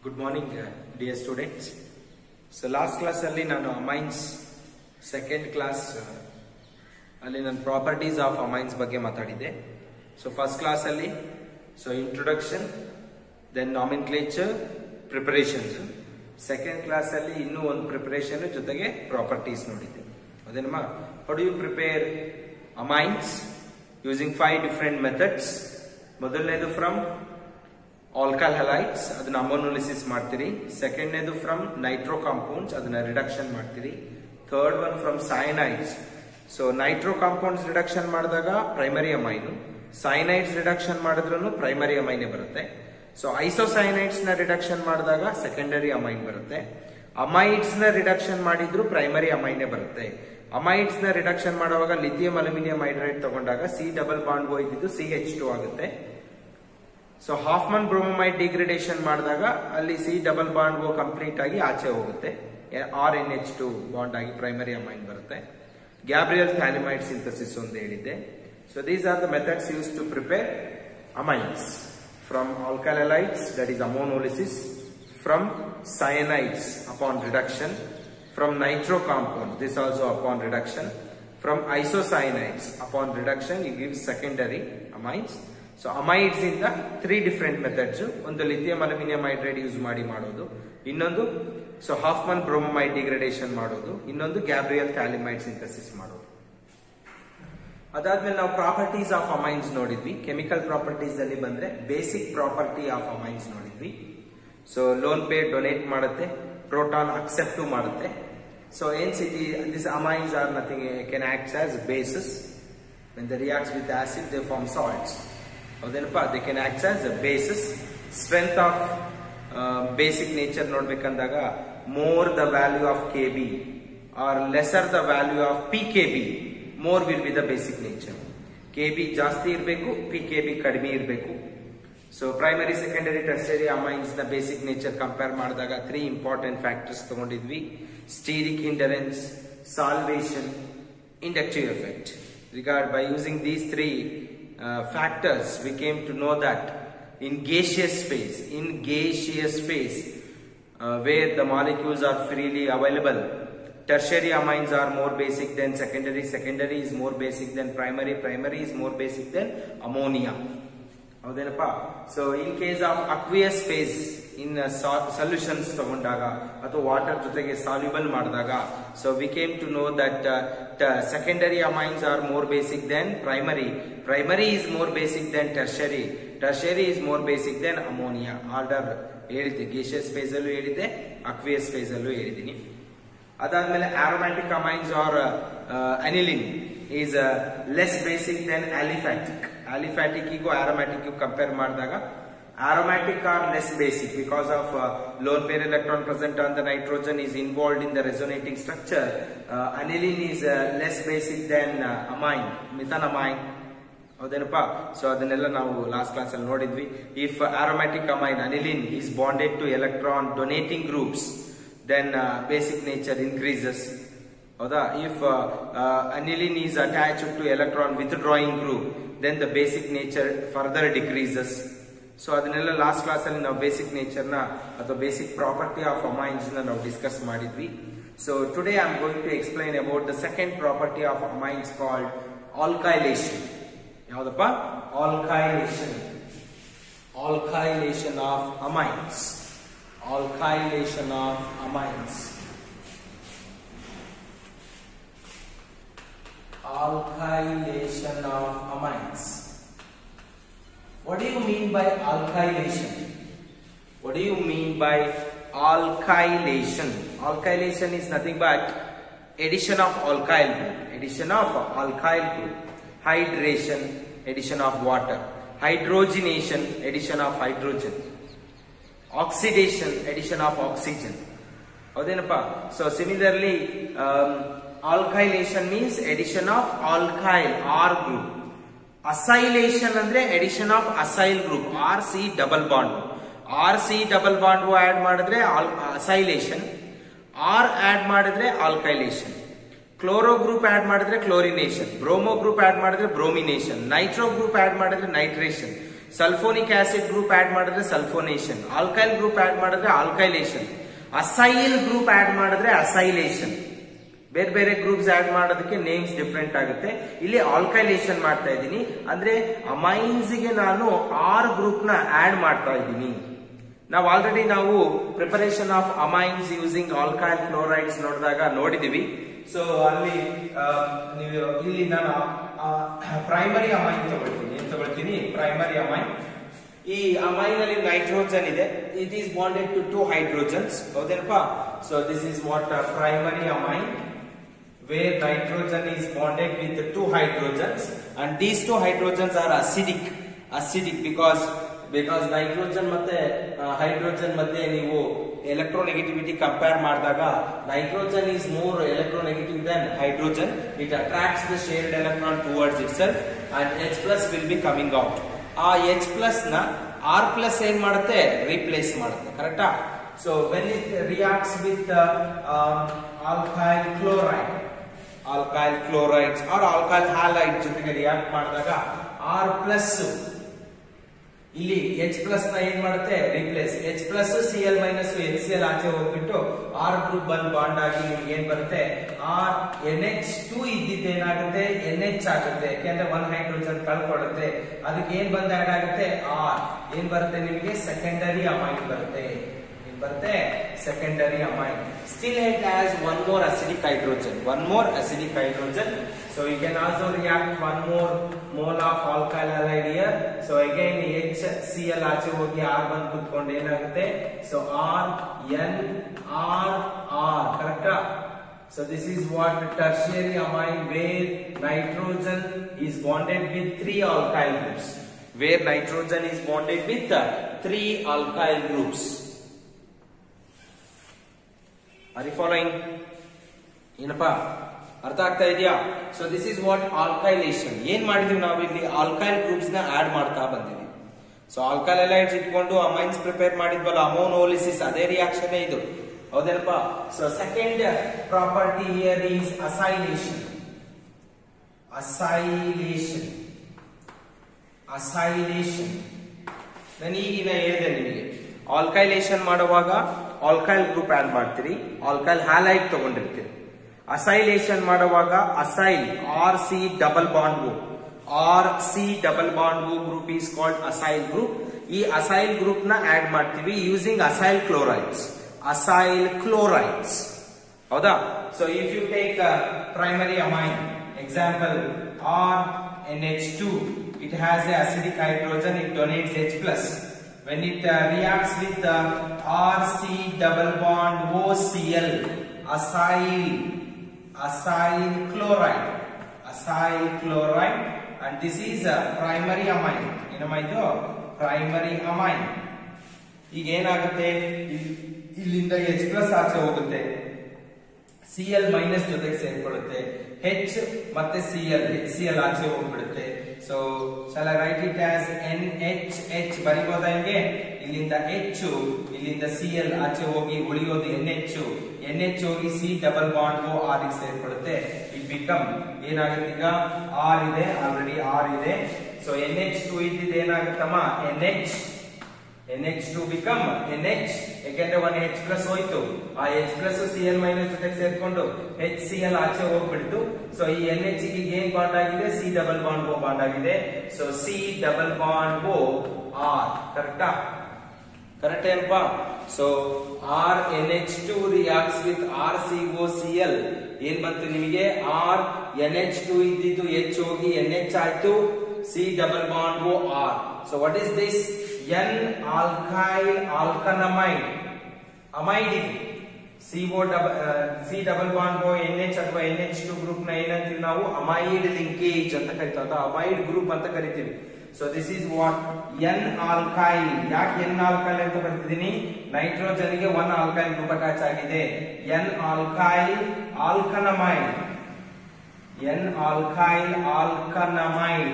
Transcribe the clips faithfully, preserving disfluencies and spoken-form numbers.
Good morning, uh, dear students. So last class alli nanu amines second class uh, alli nan properties of amines ಬಗ್ಗೆ ಮಾತಾಡಿದೆ. So first class alli so introduction, then nomenclature, preparations. Second class alli ಇನ್ನೂ ಒಂದು preparation ಜೊತೆಗೆ properties ನೋಡಿದೆ. ಅದೇನಮ್ಮ, how do you prepare amines using five different methods? ಮೊದಲನೇದು from alkyl halides, ಅದನ್ನ ammonolysis ಮಾಡ್ತೀರಿ. ಸೆಕೆಂಡ್ನೇದು ಫ್ರಮ್ ನೈಟ್ರೋ ಕಾಂಪೌಂಡ್ಸ್, ಅದನ್ನ ರಿಡಕ್ಷನ್ ಮಾಡ್ತೀರಿ. Third one from cyanides. So nitro compounds reduction ಮಾಡಿದಾಗ ಪ್ರೈಮರಿ ಅಮೈನು, ಸೈನೈಡ್ಸ್ ರಿಡಕ್ಷನ್ ಮಾಡಿದ್ರು ಪ್ರೈಮರಿ ಅಮೈನೇ ಬರುತ್ತೆ. ಸೊ ಐಸೋಸೈನೈಡ್ಸ್ ನ ರಿಡಕ್ಷನ್ ಮಾಡಿದಾಗ ಸೆಕೆಂಡರಿ ಅಮೈನ್ ಬರುತ್ತೆ. ಅಮೈಡ್ಸ್ ನ ರಿಡಕ್ಷನ್ ಮಾಡಿದ್ರು ಪ್ರೈಮರಿ ಅಮೈನೇ ಬರುತ್ತೆ. ಅಮೈಡ್ಸ್ ನ ರಿಡಕ್ಷನ್ ಮಾಡುವಾಗ ಲಿಥಿಯಂ ಅಲ್ಯೂಮಿನಿಯಂ ಹೈಡ್ರೈಡ್ ತಗೊಂಡಾಗ ಸಿ ಡಬಲ್ ಬಾಂಡ್ ಹೋಯ್ತಿದ್ದು ಸಿ ಎಚ್ ಟು ಆಗುತ್ತೆ. ಸೊ ಹಾಫ್ಮನ್ ಬ್ರೋಮೈಡ್ ಡಿಗ್ರೇಡೇಷನ್ ಮಾಡಿದಾಗ ಅಲ್ಲಿ C double bond O complete ಆಗಿ ಆಚೆ ಹೋಗುತ್ತೆ, R N H two bond ಆಗಿ ಪ್ರೈಮರಿ ಅಮೈನ್ ಬರುತ್ತೆ. ಗ್ಯಾಬ್ರಿಯಲ್ ಥ್ಯಾಲಿಮೈಡ್ ಸಿಂಥಸಿಸ್ ಒಂದು ಹೇಳಿದ್ದೆ. So these are the methods use to prepare amines from alkyl halides, that is ammonolysis, from cyanides upon reduction, from nitro compound this also upon reduction, from isocyanides upon reduction you give secondary amines. So amides ಇಂದ three different methods. ಒಂದು lithium aluminium hydride use ಮಾಡಿ ಮಾಡೋದು, ಇನ್ನೊಂದು so Hofmann bromide degradation ಮಾಡೋದು, ಇನ್ನೊಂದು Gabriel phthalimide synthesis ಮಾಡೋದು. ಅದಾದ್ಮೇಲೆ ನಾವು ಪ್ರಾಪರ್ಟೀಸ್ ಆಫ್ ಅಮೈನ್ಸ್ ನೋಡಿದ್ವಿ. ಕೆಮಿಕಲ್ ಪ್ರಾಪರ್ಟೀಸ್ ಅಲ್ಲಿ ಬಂದ್ರೆ ಬೇಸಿಕ್ ಪ್ರಾಪರ್ಟಿ ಆಫ್ ಅಮೈನ್ಸ್ ನೋಡಿದ್ವಿ. ಸೊ ಲೋನ್ ಪೇರ್ ಡೊನೇಟ್ ಮಾಡುತ್ತೆ, ಪ್ರೋಟಾನ್ ಅಕ್ಸೆಪ್ಟ್ ಮಾಡುತ್ತೆ. ಸೊ ಏನ್ ಸಿಟಿ this amines are nothing can act as bases. When they reacts with acid they form salts. ಹೌದೇನಪ್ಪ, they can act as a bases. Strength of basic nature ನೋಡ್ಬೇಕಂದಾಗ more the value of K B are lesser the value of P K B, more will be the basic nature. K B ಜಾಸ್ತಿ ಇರಬೇಕು, P K B ಕಡಿಮೆ ಇರಬೇಕು. So primary secondary tertiary amines ನ basic nature compare ಮಾಡಿದಾಗ three important factors ತಗೊಂಡಿದ್ವಿ. Steric hindrance, solvation, inductive effect. Regard by using these three Uh, factors we came to know that in gaseous phase in gaseous phase uh, where the molecules are freely available, tertiary amines are more basic than secondary, secondary is more basic than primary, primary is more basic than ammonia. ಹೌದೇನಪ್ಪ. So in case of aqueous phase in solutions ತಗೊಂಡಾಗ ಅಥವಾ water ಜೊತೆಗೆ soluble ಮಾಡಿದಾಗ, so we came to know that secondary amines are more basic than primary, primary is more basic than tertiary, tertiary is more basic than ammonia. Order ಹೇಳಿದ್ದೆ, gaseous phase ಅಲ್ಲೂ ಹೇಳಿದ್ದೆ, aqueous phase ಅಲ್ಲೂ ಹೇಳಿದ್ದೀನಿ. ಅದಾದ್ಮೇಲೆ aromatic amines are aniline is less basic than aliphatic. Aliphatic ಇಗೂ aromatic compare ಮಾಡಿದಾಗ aromatic are less basic because of uh, lone pair electron present on the nitrogen is involved in the resonating structure. uh, aniline is uh, less basic than uh, amine, methanamine. ಹೌದೇನಪ್ಪ. So ಅದನ್ನೆಲ್ಲ ನಾವು last class ಅಲ್ಲಿ ನೋಡಿದ್ವಿ. If aromatic amine aniline is bonded to electron donating groups, then uh, basic nature increases. ಹೌದಾ. If uh, uh, aniline is attached to electron withdrawing group, then the basic nature further decreases. So ಅದನ್ನೆಲ್ಲ last class ಅಲ್ಲಿ ನಾವು basic nature ನ ಅಥವಾ basic property of amines ನ ನಾವು discuss ಮಾಡಿದ್ವಿ. So today I am going to explain about the second property of amines called alkylation. ಯಾವ್ದಪ್ಪ? Alkylation. Alkylation of amines. Alkylation of amines. Alkylation of amines. What do you mean by alkylation? What do you mean by alkylation? Alkylation is nothing but addition of alkyl group, addition of alkyl group, hydration, addition of water, hydrogenation, addition of hydrogen, oxidation, addition of oxygen. ಹೌದೇನಪ್ಪ. So similarly um, alkylation means addition of alkyl R group. Acylation ಅಂದ್ರೆ addition of acyl group, R C double bond. R C double bond add ಮಾಡಿದ್ರೆ acylation, R add ಮಾಡಿದ್ರೆ alkylation. Chloro group add ಮಾಡಿದ್ರೆ chlorination, bromo group add ಮಾಡಿದ್ರೆ bromination, nitro group add ಮಾಡಿದ್ರೆ nitration. Sulphonic acid group add ಮಾಡಿದ್ರೆ sulphonation, alkyl group add ಮಾಡಿದ್ರೆ alkylation, acyl group add ಮಾಡಿದ್ರೆ acylation. ಬೇರೆ ಬೇರೆ ಗ್ರೂಪ್ಸ್ ಆಡ್ ಮಾಡೋದಕ್ಕೆ ನೇಮ್ಸ್ ಡಿಫ್ರೆಂಟ್ ಆಗುತ್ತೆ. ಇಲ್ಲಿ ಆಲ್ಕೈಲೇಷನ್ ಮಾಡ್ತಾ ಇದ್ದೀನಿ ಅಂದ್ರೆ ಅಮೈನ್ಸ್ ಗೆ ನಾನು ಆರ್ ಗ್ರೂಪ್ ನ ಆಡ್ ಮಾಡ್ತಾ ಇದ್ದೀನಿ. ನಾವು ಆಲ್ರೆಡಿ ನಾವು preparation of amines using alkyl chlorides ನೋಡಿದಾಗ ನೋಡಿದೀವಿ. ಸೊ ಅಲ್ಲಿ ನೀವು ಇಲ್ಲಿ ನಾನು ಪ್ರೈಮರಿ ಅಮೈನ್ ತಗೊಳ್ತೀನಿ. ಏನ್ ತಗೊಳ್ತೀನಿ? Primary amine. ಈ ಅಮೈನ್ ಅಲ್ಲಿ ನೈಟ್ರೋಜನ್ ಇದೆ, it is bonded to two hydrogens. ಹೌದೇನಪ್ಪ? So this is what primary amine, where nitrogen is bonded with the two hydrogens, and these two hydrogens are acidic acidic because because nitrogen ಮತ್ತೆ hydrogen ಮಧ್ಯೆ ನೀವು electronegativity compare ಮಾಡಿದಾಗ nitrogen is more electronegative than hydrogen. It attracts the shared electron towards itself and H plus will be coming out. ಆ H plus ನ R plus ಏನ್ ಮಾಡುತ್ತೆ? replace ಮಾಡುತ್ತೆ. ಕರೆಕ್ಟಾ? So when it reacts with uh, um, alkyl chloride alkyl chlorides or alkyl halides ಜೊತೆಗೆ react ಮಾಡಿದಾಗ R plus ಇಲ್ಲಿ H plus ನ ಏನ್ ಮಾಡುತ್ತೆ? Replace. H plus Cl minus H Cl ಆಚೆ ಹೋಗ್ಬಿಟ್ಟು R ಗ್ರೂಪ್ ಬಂದ್ ಬಾಂಡ್ ಆಗಿ ನಿಮ್ಗೆ ಏನ್ ಬರುತ್ತೆ? R N H two ಇದ್ದಿದ್ದು ಏನಾಗುತ್ತೆ? N H ಆಗುತ್ತೆ. ಯಾಕೆಂದ್ರೆ ಒನ್ ಹೈಡ್ರೋಜನ್ ಕಳ್ಕೊಳ್ಳುತ್ತೆ. ಅದಕ್ಕೆ ಏನ್ ಬಂದ್ ಆಡ್ ಆಗುತ್ತೆ? R. ಏನ್ ಬರುತ್ತೆ ನಿಮಗೆ? ಸೆಕೆಂಡರಿ ಅಮೈನ್ ಬರುತ್ತೆ. ಬರುತ್ತೆ secondary amine. Still it has one more acidic hydrogen, one more acidic hydrogen. So you can also react one more mole of alkyl halide here. So again HCl ಆಚೆ ಹೋಗಿ R ಬಂದು ಕೂತ್ಕೊಂಡು ಏನಾಗುತ್ತೆ? So R N R R. ಕರೆಕ್ಟಾ? So this is what tertiary amine, where nitrogen is bonded with three alkyl groups. Where nitrogen is bonded with uh, three alkyl groups. Are you following? ಏನಪ್ಪಾ ಅರ್ಥ ಆಗ್ತಾ ಇದೆಯಾ? So this is what alkylation. ಏನ್ ಮಾಡಿದೀವಿ ನಾವು ಇಲ್ಲಿ? Alkyl groups ನ add ಮಾಡ್ತಾ ಬಂದಿದ್ದೀವಿ. ಸೊ ಆಲ್ಕೈಲ್ ಹಲೈಡ್ಸ್ ಇಟ್ಕೊಂಡು ಅಮೈನ್ಸ್ ಪ್ರಿಪೇರ್ ಮಾಡಿದ್ವಲ್ಲ, ಅಮೋನೋಲಿಸಿಸ್, ಅದೇ ರಿಯಾಕ್ಷನ್ ಇದು. ಹೌದೇನಪ್ಪಾ? So second property here is acylation. Acylation acylation ನಾನು ಈಗಿನ ಹೇಳಿದೆ ನಿಮಗೆ. ಆಲ್ಕೈಲೇಷನ್ ಮಾಡುವಾಗ ಆಲ್ಕೈಲ್ ಗ್ರೂಪ್ ಆಡ್ ಮಾಡ್ತೀರಿ, ಆಲ್ಕೈಲ್ ಹ್ಯಾಲೈಡ್ ತಗೊಂಡಿರ್ತೀರಿ. ಅಸೈಲೇಷನ್ ಮಾಡುವಾಗ acyl R C double bond O R C double bond O group is called acyl group. ಈ acyl group ನ ಆಡ್ ಮಾಡ್ತೀವಿ using acyl chlorides. Acyl chlorides ಹೌದಾ? So if you take primary amine example R N H two, it has a acidic hydrogen, it donates H plus. When it uh, reacts with the R C double bond O C L, acyl acyl chloride acyl chloride, and this is a primary amine. ಏನಮಾಯ್ತು? Primary amine. ಈಗ ಏನಾಗುತ್ತೆ? ಇಲ್ಲಿಂದ H plus ಆಚೆ ಹೋಗುತ್ತೆ, Cl minus ಜೊತೆಗೆ ಸೇರ್ಕೊಳ್ಳುತ್ತೆ, H ಮತ್ತೆ Cl HCl ಆಚೆ ಹೋಗ್ಬಿಡುತ್ತೆ. So shall I write it as N H H? ಬರಿಬೋದಾ ಹಿಂಗೆ? ಇಲ್ಲಿಂದ H, ಇಲ್ಲಿಂದ Cl ಆಚೆ ಹೋಗಿ ಉಳಿಯೋದು N H, N H ಹೋಗಿ C double bond O R ಗೆ ಸೇರ್ಕೊಳ್ಳುತ್ತೆ. ಇಟ್ ಬಿಕಮ್ ಏನಾಗುತ್ತೆ? ಈಗ R ಇದೆ, ಆಲ್ರೆಡಿ R ಇದೆ. ಸೊ N H two ಇದ್ದಿದ್ದು ಏನಾಗುತ್ತಮ್ಮ? N H N H two become N H, ಯಾಕೆಂದ್ರೆ one H plus ಹೋಯ್ತು. ಆ H plus Cl ಮೈನಸ್ ಜೊತೆಗೆ ಸೇರ್ಕೊಂಡು HCl ಆಚೆ ಹೋಗ್ಬಿಡ್ತು. ಸೊ ಈ N H ಗೆ ಏನ್ ಬಾಂಡ್ ಆಗಿದೆ? C double bond O bond ಆಗಿದೆ. So C double bond O R. ಕರೆಕ್ಟಾ? ಕರೆಕ್ಟ್ ಏನಪ್ಪಾ? So R N H two reacts with R C O Cl. ಏನ್ ಬಂತು ನಿಮಗೆ? R N H two ಇದ್ದಿದ್ದು H ಹೋಗಿ N H ಆಯ್ತು, C double bond O R. So what is this? N alkyl alkanamide. Amide ಇದೆ. C O C double bond O N H ಅಥವಾ N H two group ನ ಏನಂತೀವಿ ನಾವು? Amide linkage ಅಂತ ಕರಿತೀವಿ, ಅಥವಾ ಅಮೈಡ್ ಗ್ರೂಪ್ ಅಂತ ಕರಿತೀವಿ. So this is what N alkyl. ಯಾಕೆ N alkyl ಅಂತ ಬರ್ತಿದ್ದೀನಿ? ನೈಟ್ರೋಜನ್ ಗೆ ಒನ್ ಆಲ್ಕೈಲ್ ಗ್ರೂಪ್ ಅಟ್ಯಾಚ್ ಆಗಿದೆ. N alkyl alkanamide. N alkyl alkanamide.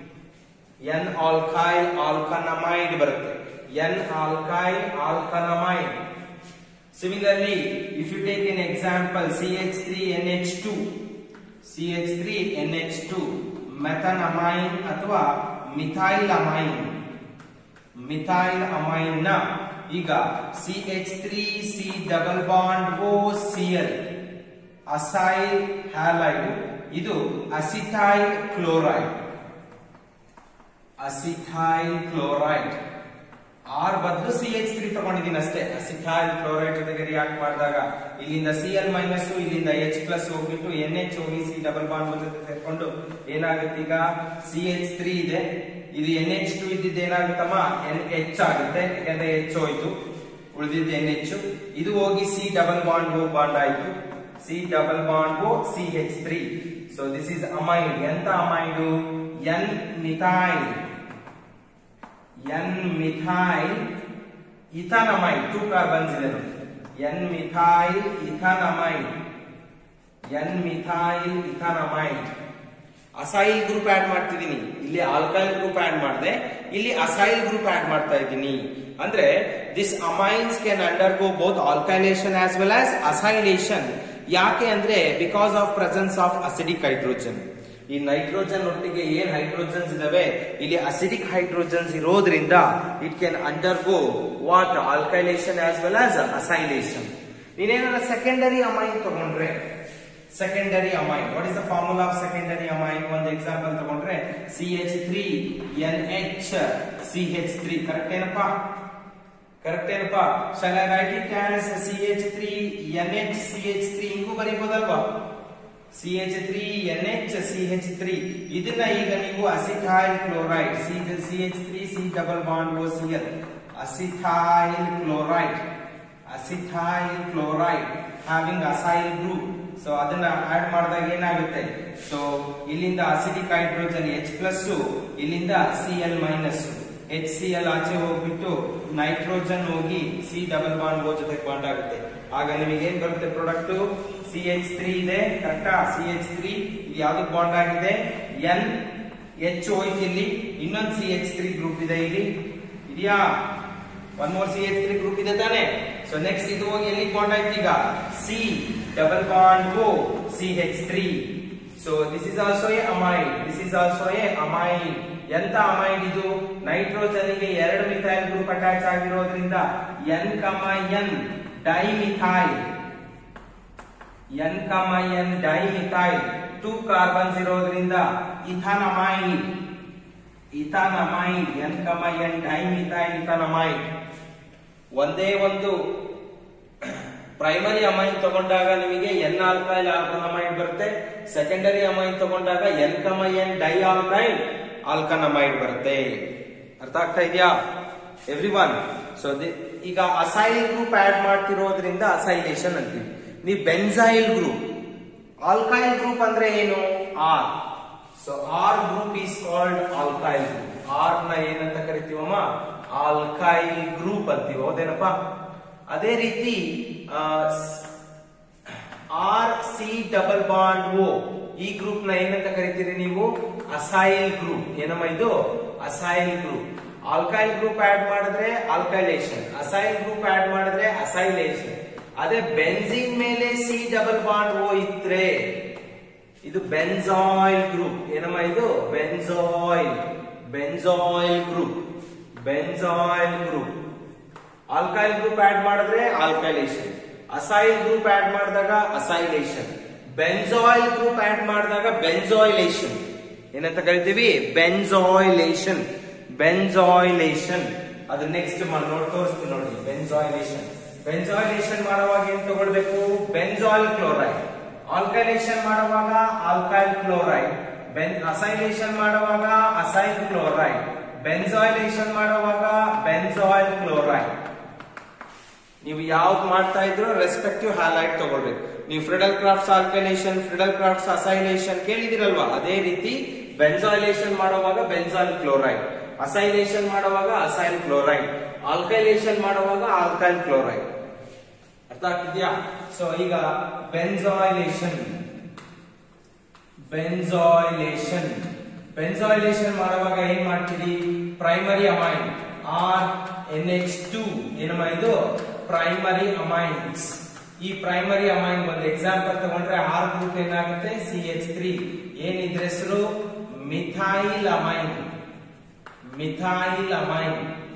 N alkyl alkanamide ಬರುತ್ತೆ. N alkyl alkanamide. Similarly, if you take an example C H three N H two, C H three N H two methanamine ಅಥವಾ methylamine. Methyl amine ನ ಈಗ C H three C double bond O C L acyl halide, ಇದು acetyl chloride. Acetyl chloride R ಬದಲು C H three ತಗೊಂಡಿದ್ದೀನಿ ಅಷ್ಟೇ. ಅಸಿಟೈಲ್ ಕ್ಲೋರೈಡ್ ಜೊತೆಗೆ ರಿಯಾಕ್ಟ್ ಮಾಡಿದಾಗ ಇಲ್ಲಿಂದ ಸಿ ಎಲ್ ಮೈನಸ್ ಇಲ್ಲಿಂದ ಎಚ್ ಪ್ಲಸ್ ಹೋಗ್ಬಿಟ್ಟು ಎನ್ ಎಚ್ ಹೋಗಿ ಸಿ ಡಬಲ್ ಬಾಂಡ್ ಜೊತೆ ಸೇರ್ಕೊಂಡು ಏನಾಗುತ್ತೆ, ಈಗ ಸಿ ಎಚ್ ತ್ರೀ ಇದೆ, ಇದು ಎನ್ ಎಚ್ ಟು ಇದ್ದಿದ್ದು ಏನಾಗುತ್ತಮ್ಮ ಎನ್ ಎಚ್ ಆಗುತ್ತೆ, ಯಾಕಂದ್ರೆ ಎಚ್ ಹೋಯ್ತು, ಉಳಿದಿದ್ದು ಎನ್ ಎಚ್. ಇದು ಹೋಗಿ C double bond O bond ಆಯ್ತು, C double bond O C H three. So this is amide. ಎಂತ amide? N methyl N methyl ethanamide. Two carbons ಇದೆ ನೋಡಿ. N methyl ethanamide, N methyl ethanamide. Acyl group add ಮಾಡ್ತಿದ್ದೀನಿ, ಇಲ್ಲಿ alkyl group add ಮಾಡಿದೆ, ಇಲ್ಲಿ acyl group add ಮಾಡ್ತಾ ಇದ್ದೀನಿ. ಅಂದ್ರೆ this amines can undergo both alkylation as well as acylation. ಯಾಕೆ ಅಂದ್ರೆ because of presence of acidic hydrogen. ಈ ನೈಟ್ರೋಜನ್ ಒಟ್ಟಿಗೆ ಏನ್ ಹೈಡ್ರೋಜನ್ಸ್ ಇದಾವೆ, ಇಲ್ಲಿ ಅಸಿಡಿಕ್ ಹೈಡ್ರೋಜನ್ಸ್ ಇರೋದ್ರಿಂದ it can undergo what alkylation as well as acylation. ನೀನೇನ ಸೆಕೆಂಡರಿ ಅಮೈನ್ ತಗೊಂಡ್ರೆ, secondary amine, what is the formula of secondary amine? ಒಂದು ಎಕ್ಸಾಂಪಲ್ ತಗೊಂಡ್ರೆ C H three N H C H three. Correct ಏನಪ್ಪಾ? Correct ಏನಪ್ಪಾ? Shall I write it as C H three N H C H three ಹಿಂಗೂ ಬರೀಬಹುದಲ್ವಾ? C H three N H C H three. ಇದನ್ನ ಈಗ ನೀವು acetyl chloride, C C H three C double bond O C L, acetyl chloride, acetyl chloride having acyl group. So ಅದನ್ನ add ಮಾಡಿದಾಗ ಏನಾಗುತ್ತೆ, so ಇಲ್ಲಿಂದ acidic hydrogen H plus, ಇಲ್ಲಿಂದ C L minus, H C L ಆಚೆ ಹೋಗ್ಬಿಟ್ಟು nitrogen ಹೋಗಿ C double bond ಓ ಜೊತೆ bond ಆಗುತ್ತೆ. ಆಗ ನಿಮಗೆ ಏನ್ ಬರುತ್ತೆ ಪ್ರಾಡಕ್ಟ್? ಸಿ ಎಚ್ ತ್ರೀ ಇದೆ, ಕರೆಕ್ಟಾ? ಸಿ ಎಚ್ ತ್ರೀ ಇದು ಯಾವ್ದಕ್ ಬಾಂಡ್ ಆಗಿದೆ? ಎನ್ ಎಚ್ ಹೋಯ್ತು, ಇಲ್ಲಿ ಇನ್ನೊಂದು ಸಿ ಎಚ್ ತ್ರೀ ಗ್ರೂಪ್ ಇದೆ, ಇಲ್ಲಿ ಇದೆಯಾ? One more C H three group ಇದೆ ತಾನೆ? ಸೊ ನೆಕ್ಸ್ಟ್ ಇದು ಹೋಗಿ ಎಲ್ಲಿ ಬಾಂಡ್ ಆಯ್ತು ಈಗ? C double bond O C H three. So this is also a amide, this is also a amide. ಎಂತ ಅಮೈಡ್ ಇದು? ನೈಟ್ರೋಜನ್ ಗೆ ಎರಡು ಮಿಥೈಲ್ ಗ್ರೂಪ್ ಅಟ್ಯಾಚ್ ಆಗಿರೋದ್ರಿಂದ N comma N dimethyl, N comma N dimethyl. Two carbons ಇರೋದ್ರಿಂದ ethanamide, ethanamide, N comma N dimethyl ethanamide. ಒಂದೇ ಒಂದು primary amine ತಗೊಂಡಾಗ ನಿಮಗೆ ಎನ್ ಆಲ್ಕೈಲ್ ಆಲ್ಕನಮೈಡ್ ಬರುತ್ತೆ, ಸೆಕೆಂಡರಿ ಅಮೈನ್ ತಗೊಂಡಾಗ N comma N di alkyl alkanamide ಬರುತ್ತೆ. ಅರ್ಥ ಆಗ್ತಾ ಇದೆಯಾ ಎವ್ರಿ ಒನ್? ಸೊ ಈಗ ಅಸೈಲ್ ಗ್ರೂಪ್ ಆಡ್ ಮಾಡ್ತಿರೋದ್ರಿಂದ ಅಸೈಲೇಷನ್ ಅಂತೀವಿ. ನೀವು ಬೆನ್ಸೈಲ್ ಗ್ರೂಪ್, ಆಲ್ಕೈಲ್ ಗ್ರೂಪ್ ಅಂದ್ರೆ ಏನು? R. So R group is called alkyl group. R ನ ಏನಂತ ಕರಿತೀವಮ್ಮ? ಆಲ್ಕೈಲ್ ಗ್ರೂಪ್ ಅಂತೀವಿ, ಹೌದೇನಪ್ಪ? ಅದೇ ರೀತಿ R C double bond O, ಈ ಗ್ರೂಪ್ ನ ಏನಂತ ಕರಿತೀರಿ ನೀವು? Acyl group. ಏನಮ್ಮ ಇದು? Acyl group. Alkyl group add ಮಾಡಿದ್ರೆ ಆಲ್ಕೈಲೇಷನ್, ಅಸೈಲ್ ಗ್ರೂಪ್ ಆಡ್ ಮಾಡಿದ್ರೆ ಅಸೈಲೇಷನ್. ಅದೇ ಬೆನ್ಸಿನ್ ಮೇಲೆ ಸಿ ಡಬಲ್ ಬಾಂಡ್ ಓ ಇದ್ರೆ ಇದು ಬೆನ್ಸಾಯಿಲ್ ಗ್ರೂಪ್. ಏನಮ್ಮ ಇದು? Benzoyl, benzoyl group, benzoyl group. Alkyl group add ಮಾಡಿದ್ರೆ ಆಲ್ಕೈಲೇಷನ್, ಅಸೈಲ್ ಗ್ರೂಪ್ ಆಡ್ ಮಾಡಿದಾಗ ಅಸೈಲೇಷನ್, ಬೆನ್ಸಾಯಿಲ್ ಗ್ರೂಪ್ ಆಡ್ ಮಾಡಿದಾಗ ಬೆನ್ಸಾಯಿಲೇಷನ್. ಏನಂತ ಕರಿತೀವಿ? ಬೆನ್ಸಾಯಿಲೇಷನ್, ಬೆನ್ಸಾಯಿಲೇಷನ್. ಅದು ನೆಕ್ಸ್ಟ್ ನೋಡಿ ತೋರಿಸ್ತೀನಿ ನೋಡಿ. ಬೆನ್ಸಾಯಿಲೇಷನ್, ಬೆನ್ಸಾಯಿಲೇಷನ್ ಮಾಡುವಾಗ ಏನ್ ತಗೊಳ್ಬೇಕು? Benzoyl chloride. ಆಲ್ಕೈಲೇಷನ್ ಮಾಡುವಾಗ ಆಲ್ಕೈಲ್ ಕ್ಲೋರೈಡ್, ಬೆನ್ ಅಸೈಲೇಷನ್ ಮಾಡುವಾಗ ಅಸೈಲ್ ಕ್ಲೋರೈಡ್, ಬೆನ್ಸಾಯಿಲೇಷನ್ ಮಾಡುವಾಗ ಬೆನ್ಸಾಯಿಲ್ ಕ್ಲೋರೈಡ್. ನೀವು ಯಾವ್ದು ಮಾಡ್ತಾ ಇದ್ರು ರೆಸ್ಪೆಕ್ಟಿವ್ ಹ್ಯಾಲೈಡ್ ತಗೊಳ್ಬೇಕು. ನೀವು Friedel Crafts alkylation, Friedel Crafts acylation ಕೇಳಿದಿರಲ್ವಾ? ಅದೇ ರೀತಿ ಬೆನ್ಸಾಯಿಲೇಷನ್ ಮಾಡುವಾಗ ಬೆನ್ಸಾಯಿಲ್ ಕ್ಲೋರೈಡ್, ಅಸೈಲೇಷನ್ ಮಾಡುವಾಗ ಅಸೈಲ್ ಕ್ಲೋರೈಡ್, ಆಲ್ಕೈಲೇಷನ್ ಮಾಡುವಾಗ ಆಲ್ಕೈಲ್ ಕ್ಲೋರೈಡ್. ಅರ್ಥ ಆಗ್ತಿದ್ಯಾ? ಸೊ ಈಗ ಬೆನ್ಸಾಯಿಲೇಷನ್, ಬೆನ್ಸಾಯಿಲೇಷನ್ ಬೆನ್ಸಾಯಿಲೇಷನ್ ಮಾಡುವಾಗ ಏನ್ ಮಾಡ್ತೀರಿ? Primary amine R N H two, ಏನಮ್ಮ ಇದು? Primary amines. ಈ ಪ್ರೈಮರಿ ಅಮೈನ್ ಒಂದು ಎಕ್ಸಾಂಪಲ್ ತಗೊಂಡ್ರೆ ಆರ್ ಗ್ರೂಪ್ ಏನಾಗುತ್ತೆ? C H three. ಏನಿದ್ರ ಹೆಸರು? Methyl amine, methyl amine.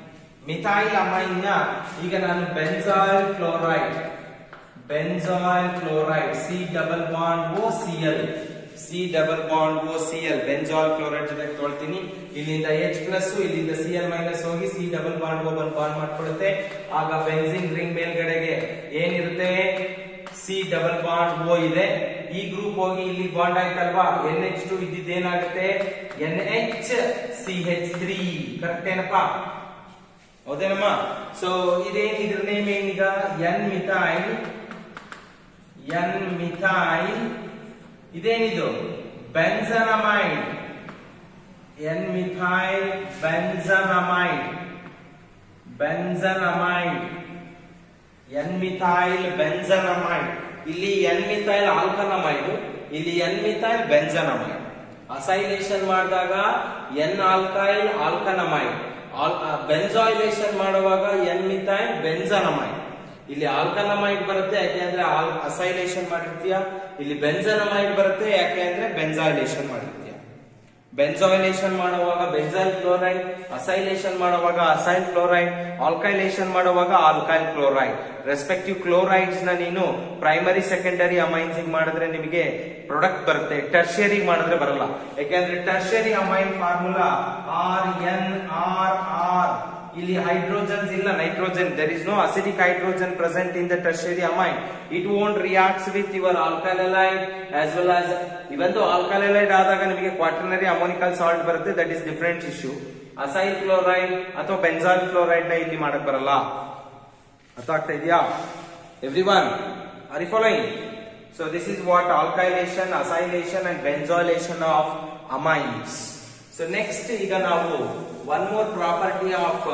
Methyl amine ನ ಈಗ ನಾನು benzoyl chloride benzoyl chloride C double bond O C L C double bond O C L benzoyl chloride ಜೊತೆಗೆ ತೊಳ್ತೀನಿ. ಇಲ್ಲಿಂದ H ಪ್ಲಸ್ ಇಲ್ಲಿಂದ ಸಿ ಎಲ್ ಮೈನಸ್ ಹೋಗಿ ಸಿ ಡಬಲ್ ಬಾಂಡ್ ಓ ಬಂದು bond ಮಾಡ್ಕೊಡುತ್ತೆ. ಆಗ ಬೆಂಜಿನ್ ರಿಂಗ್ ಮೇಲ್ಗಡೆಗೆ ಏನಿರುತ್ತೆ ಸಿ ಡಬಲ್ ಬಾಂಡ್ ಓ ಇದೆ. ಈ ಗ್ರೂಪ್ ಹೋಗಿ ಇಲ್ಲಿ ಬಾಂಡ್ ಆಯ್ತಲ್ವಾ, ಎನ್ ಎಚ್ ಟು ಇದ್ದಿದ್ದೇನಾಗುತ್ತೆ N H C H three. Correct ಏನಪ್ಪಾ, ಹೌದೇನಮ್ಮ? ಸೊ ಇದೇನ್ ಇದ್ರ ನೇಮ್ ಏನೀಗ ಎನ್ ಮಿಥೈಲ್ ಎನ್ ಮಿಥೈಲ್ ಇದೇನಿದು benzanamide N methyl benzanamide benzanamide N methyl benzanamide. ಇಲ್ಲಿ ಎನ್ ಮಿಥೈಲ್ ಆಲ್ಕನಮೈಡ್, ಇಲ್ಲಿ ಎನ್ ಮಿಥೈಲ್ ಬೆಂಜನಮೈಡ್. ಅಸೈಲೇಷನ್ ಮಾಡಿದಾಗ ಎನ್ ಆಲ್ಕೈಲ್ ಆಲ್ಕನಮೈಡ್, ಬೆಂಜಾಯಿಲೇಷನ್ ಮಾಡುವಾಗ ಎನ್ ಮಿಥೈಲ್ ಬೆಂಜನಮೈಡ್. ಇಲ್ಲಿ ಆಲ್ಕನಮೈಡ್ ಬರುತ್ತೆ ಯಾಕೆ ಅಂದ್ರೆ ಅಸೈಲೇಷನ್ ಮಾಡಿರ್ತೀಯ, ಇಲ್ಲಿ ಬೆಂಜನಮೈಡ್ ಬರುತ್ತೆ ಯಾಕೆ ಅಂದ್ರೆ ಬೆಂಜಾಯಿಲೇಷನ್ ಮಾಡಿರ್ತೀಯ. ಬೆಂಜಾಯಿಲೇಷನ್ ಮಾಡುವಾಗ ಬೆಂಜಾಯಿಲ್ ಕ್ಲೋರೈಡ್, ಅಸೈಲೇಷನ್ ಮಾಡುವಾಗ ಅಸೈಲ್ ಕ್ಲೋರೈಡ್, ಆಲ್ಕೈಲೇಷನ್ ಮಾಡುವಾಗ ಆಲ್ಕೈಲ್ ಕ್ಲೋರೈಡ್. ರೆಸ್ಪೆಕ್ಟಿವ್ ಕ್ಲೋರೈಡ್ಸ್ ನ ನೀನು ಪ್ರೈಮರಿ ಸೆಕೆಂಡರಿ ಅಮೈನ್ಸ್ ಮಾಡಿದ್ರೆ ನಿಮಗೆ ಪ್ರಾಡಕ್ಟ್ ಬರುತ್ತೆ, ಟರ್ಷಿಯರಿ ಮಾಡಿದ್ರೆ ಬರಲ್ಲ. ಯಾಕೆಂದ್ರೆ tertiary amine formula R N R R. ಇಲ್ಲಿ ಹೈಡ್ರೋಜನ್ಸ್ ಇಲ್ಲ, nitrogen. There is no acidic hydrogen present in the tertiary amine. It won't reacts with your alkyl halide as well as even alkyl halide ಆದಾಗ ನಿಮಗೆ quaternary ammoniacal salt ಬರುತ್ತೆ, that is different issue. Acyl chloride ಅಥವಾ benzoyl chloride ನ ಇಲ್ಲಿ ಮಾಡಕ್ ಬರಲ್ಲ. ಅರ್ಥ ಆಗ್ತಾ ಇದೆಯಾ everyone? Are you following? So this is what alkylation, acylation and benzoylation of amines. So next ಈಗ ನಾವು one more property of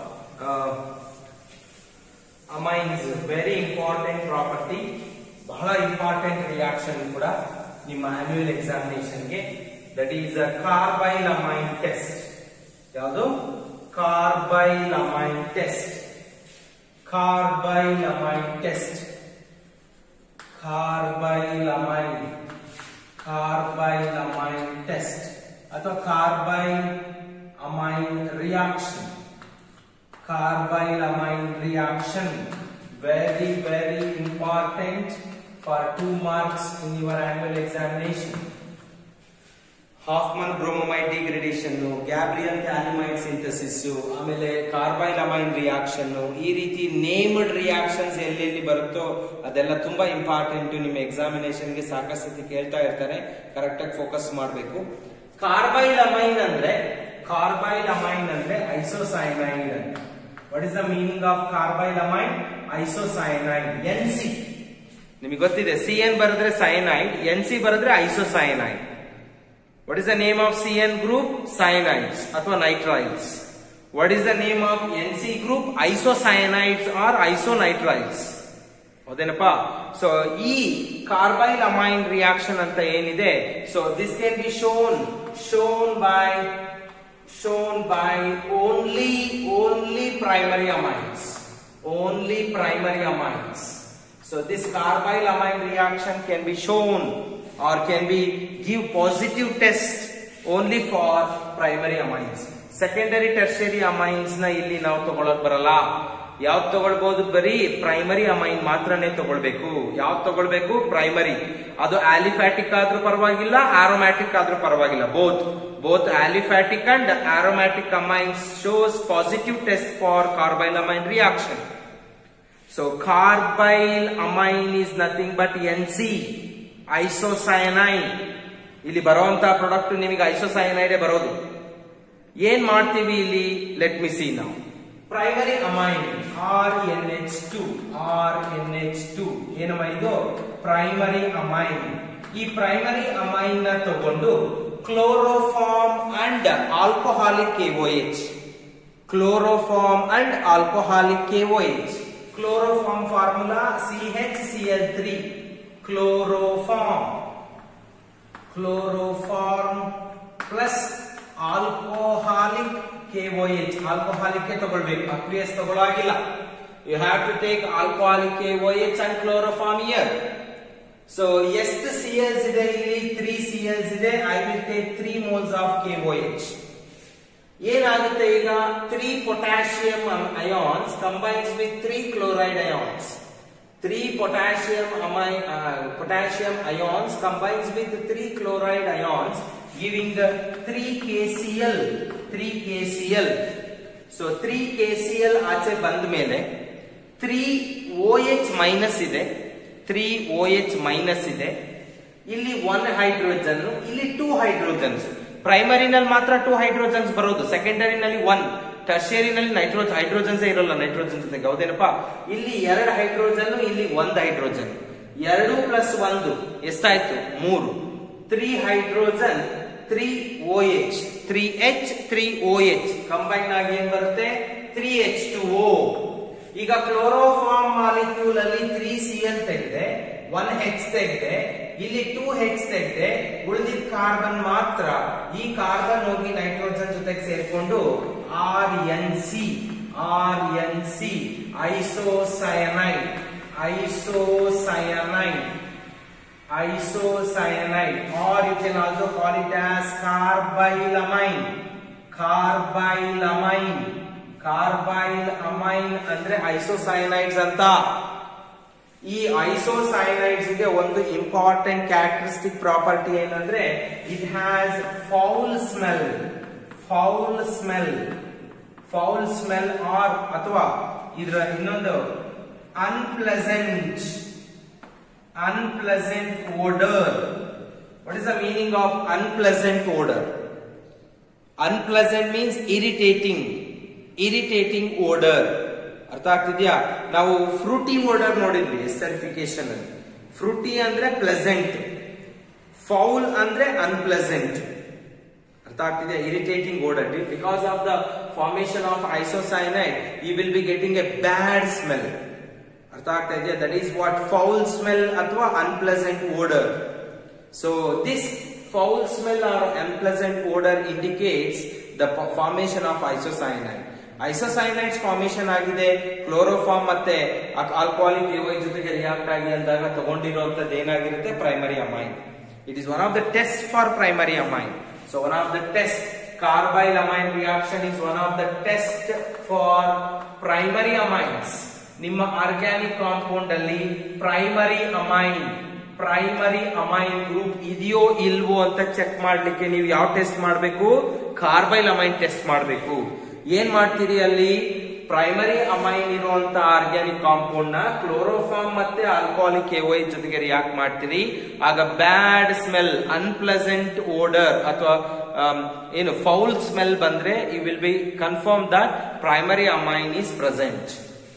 amines, very important property, ಬಹಳ ಇಂಪಾರ್ಟೆಂಟ್ ರಿಯಾಕ್ಷನ್ ಕೂಡ ನಿಮ್ಮ ಆನ್ಯುವಲ್ ಎಕ್ಸಾಮಿನೇಷನ್ಗೆ. That is carbyl amine test. ಯಾವುದು? Carbyl amine test. Carbyl amine test. Carbyl amine carbyl amine test ಅಥವಾ carbyl amine reaction. Carbyl amine reaction very very important for two marks in your annual examination. Hofmann bromide degradation, Gabriel phthalimide synthesis, ಆಮೇಲೆ carbyl amine reaction, ಈ ರೀತಿ named reactions ಎಲ್ಲೆಲ್ಲಿ ಬರುತ್ತೋ ಅದೆಲ್ಲ ತುಂಬಾ important. ನಿಮ್ಮ ಎಕ್ಸಾಮಿನೇಷನ್ಗೆ ಸಾಕಷ್ಟು ಸತಿ ಕೇಳ್ತಾ ಇರ್ತಾರೆ, ಕರೆಕ್ಟ್ ಆಗಿ ಫೋಕಸ್ ಮಾಡಬೇಕು. ಕಾರ್ಬೈಲ್ ಅಮೈನ್ ಅಂದ್ರೆ ಕಾರ್ಬೈಲ್ ಅಮೈನ್ ಅಂದ್ರೆ ಐಸೋಸೈನೈಡ್ ಅಂತ. What is the meaning of carbyl amine? Isocyanide. N C ನಿಮಗೆ ಗೊತ್ತಿದೆ, ಸಿ ಎನ್ ಬರೆದ್ರೆ ಸೈನೈಡ್, ಎನ್ ಸಿ ಬರೆದ್ರೆ isocyanide. What is the name of C N group? Cyanides ಅಥವಾ nitriles. What is the name of N C group? Isocyanides or isonitriles. ಹೌದೇನಪ್ಪ? So ಈ carbyl amine reaction ಅಂತ ಏನಿದೆ, so this can be shown shown by shown by only only primary amines. Only primary amines. So this carbyl amine reaction can be shown or can be give positive test only for primary amines. Secondary tertiary amines na ಇಲ್ಲಿ ನಾವು ತಗೊಳ್ಳೋಕೆ ಬರಲ್ಲ. ಯಾವ್ದು ತಗೊಳ್ಬಹುದು? ಬರೀ primary amine ಮಾತ್ರನೇ ತಗೊಳ್ಬೇಕು. ಯಾವ್ದು ತಗೊಳ್ಬೇಕು? ಪ್ರೈಮರಿ. ಅದು ಆಲಿಫ್ಯಾಟಿಕ್ ಆದ್ರೂ ಪರವಾಗಿಲ್ಲ, ಆರೋಮ್ಯಾಟಿಕ್ ಆದ್ರೂ ಪರವಾಗಿಲ್ಲ. Both both aliphatic and aromatic amines shows positive test for carbyl amine reaction. So carbyl amine is nothing but N C, isocyanide. ಇಲ್ಲಿ ಬರುವಂತ ಪ್ರಾಡಕ್ಟ್ ನಿಮಗೆ ಐಸೋಸೈನೈಡ್ ಬರೋದು. ಏನ್ ಮಾಡ್ತೀವಿ ಇಲ್ಲಿ? ಲೆಟ್ ಮಿ ಸಿ ನಾವು. Primary amine R N H two R N H two ಏನಮ್ಮ ಇದು? Primary amine. ಈ ಪ್ರೈಮರಿ ಅಮೈನ್ ನ ತಗೊಂಡು chloroform and alcoholic K O H chloroform and alcoholic K O H Chloroform formula C H C L three. Chloroform. Chloroform plus alcoholic K O H. Alcoholic ke ತಗೊಳ್ಬೇಕು, aqueous ತಗೊಳ್ಳಾಗಿಲ್ಲ. You have to take alcoholic K O H and chloroform here. So ಎಷ್ಟು C Ls ಇದೆ ಇಲ್ಲಿ? three C Ls ಇದೆ. I will take three moles of K O H. ಏನಾಗುತ್ತೆ ಈಗ three potassium ions combines with three chloride ions. Three potassium potassium ions combines with three chloride ions giving the three K C L. three K C L. So three K C L ಆಚೆ ಬಂದ ಮೇಲೆ three O H minus ಇದೆ, three O H minus ಇದೆ. ಇಲ್ಲಿ one hydrogen, ಇಲ್ಲಿ two hydrogens. ಪ್ರೈಮರಿನಲ್ಲಿ ಮಾತ್ರ two hydrogens ಬರೋದು, ಸೆಕೆಂಡರಿನಲ್ಲಿ ಒನ್, ಟರ್ಷಿಯರಿನಲ್ಲಿ ನೈಟ್ರೋಜನ್ ಹೈಡ್ರೋಜನ್ಸ್ ಇರೋಲ್ಲ ನೈಟ್ರೋಜನ್ ಜೊತೆಗೆ, ಹೌದೇನಪ್ಪ? ಇಲ್ಲಿ ಎರಡು ಹೈಡ್ರೋಜನ್, ಇಲ್ಲಿ ಒಂದು ಹೈಡ್ರೋಜನ್. ಎರಡು ಪ್ಲಸ್ ಒಂದು ಎಷ್ಟಾಯ್ತು? ಮೂರು. Three hydrogen, three O H, three H three O H combine ಆಗಿ ಏನ್ ಬರುತ್ತೆ? Three H two O. ಈಗ ಕ್ಲೋರೋಫಾರ್ಮ್ ಮಾಲಿಕ್ಯೂಲ್ ಅಲ್ಲಿ ತ್ರೀ ಸಿ ಎಲ್ ತೆಗೆದೆ, ಒನ್ ಹೆಚ್ ತೆಗೆದೆ, ಇಲ್ಲಿ ಟೂ ಹೆಚ್ ತೆಗೆದೆ, ಉಳಿದಿದ್ದ ಕಾರ್ಬನ್ ಮಾತ್ರ. ಈ ಕಾರ್ಬನ್ ಹೋಗಿ ನೈಟ್ರೋಜನ್ ಜೊತೆಗೆ ಸೇರ್ಕೊಂಡು R N C, R N C isocyanide, isocyanide, isocyanide, or you can also call it as carbylamine, carbylamine, carbylamine ಅಂದ್ರೆ ಐಸೋಸಯನೈಡ್ಸ್ ಅಂತ. ಈ ಐಸೋಸಯನೈಡ್ಸ್ ಗೆ ಒಂದು ಇಂಪಾರ್ಟೆಂಟ್ ಕ್ಯಾರೆಕ್ಟರಿಸ್ಟಿಕ್ ಪ್ರಾಪರ್ಟಿ ಏನಂದ್ರೆ it has foul smell, foul smell, foul smell or ಅಥವಾ ಇದರ ಇನ್ನೊಂದು unpleasant, unpleasant odour. What is the meaning of unpleasant odour? Unpleasant means irritating, irritating odour. ಅರ್ಥ ಆಗ್ತಿದ್ಯಾ? ನಾವು ಫ್ರೂಟಿ ಓಡರ್ ನೋಡಿದ್ವಿ ಎಸ್ಟರಿಫಿಕೇಶನ್ ಅಲ್ಲಿ. ಫ್ರೂಟಿ ಅಂದ್ರೆ ಪ್ಲೆಸೆಂಟ್, ಫೌಲ್ ಅಂದ್ರೆ ಅನ್ಪ್ಲೆಸೆಂಟ್. ಅರ್ಥ ಆಗ್ತಿದೆ? Irritating odour. Because of the formation of isocyanide you will be getting a bad smell. ಅರ್ಥ ಆಗ್ತಾ ಇದೆಯಾ? That is what foul smell ಅಥವಾ unpleasant odour. So this foul smell or unpleasant odour indicates the formation of isocyanide. Isocyanides formation ಆಗಿದೆ, chloroform ಮತ್ತೆ alcoholic AOH ಜೊತೆಗೆ react ಆಗಿ ಅಂದಾಗ ತಗೊಂಡಿರುವಂತದ್ದು ಏನಾಗಿರುತ್ತೆ? Primary amine. It is one of the test for primary amine. So one of the test, carbylamine reaction is one of the test for primary amines. ನಿಮ್ಮ organic compound ಅಲ್ಲಿ primary amine, primary amine group ಇದೆಯೋ ಇಲ್ವೋ ಅಂತ check ಮಾಡ್ಲಿಕ್ಕೆ ನೀವು ಯಾವ test ಮಾಡಬೇಕು? ಕಾರ್ಬೈಲಮೈನ್ test ಮಾಡಬೇಕು. ಏನ್ ಮಾಡ್ತೀರಿ ಅಲ್ಲಿ? ಪ್ರೈಮರಿ ಅಮೈನ್ ಇರುವಂತ ಆರ್ಗ್ಯಾನಿಕ್ ಕಾಂಪೌಂಡ್ ನ ಕ್ಲೋರೋಫಾರ್ಮ್ ಮತ್ತೆ ಆಲ್ಕೋಹಾಲಿಕ್ ಎಒಎಚ್ ಜೊತೆಗೆ ರಿಯಾಕ್ಟ್ ಮಾಡ್ತೀರಿ. ಆಗ ಬ್ಯಾಡ್ ಸ್ಮೆಲ್, ಅನ್ಪ್ಲೆಸೆಂಟ್ ಓಡರ್ ಅಥವಾ ಏನು ಫೌಲ್ ಸ್ಮೆಲ್ ಬಂದ್ರೆ you will be confirm that primary amine is present.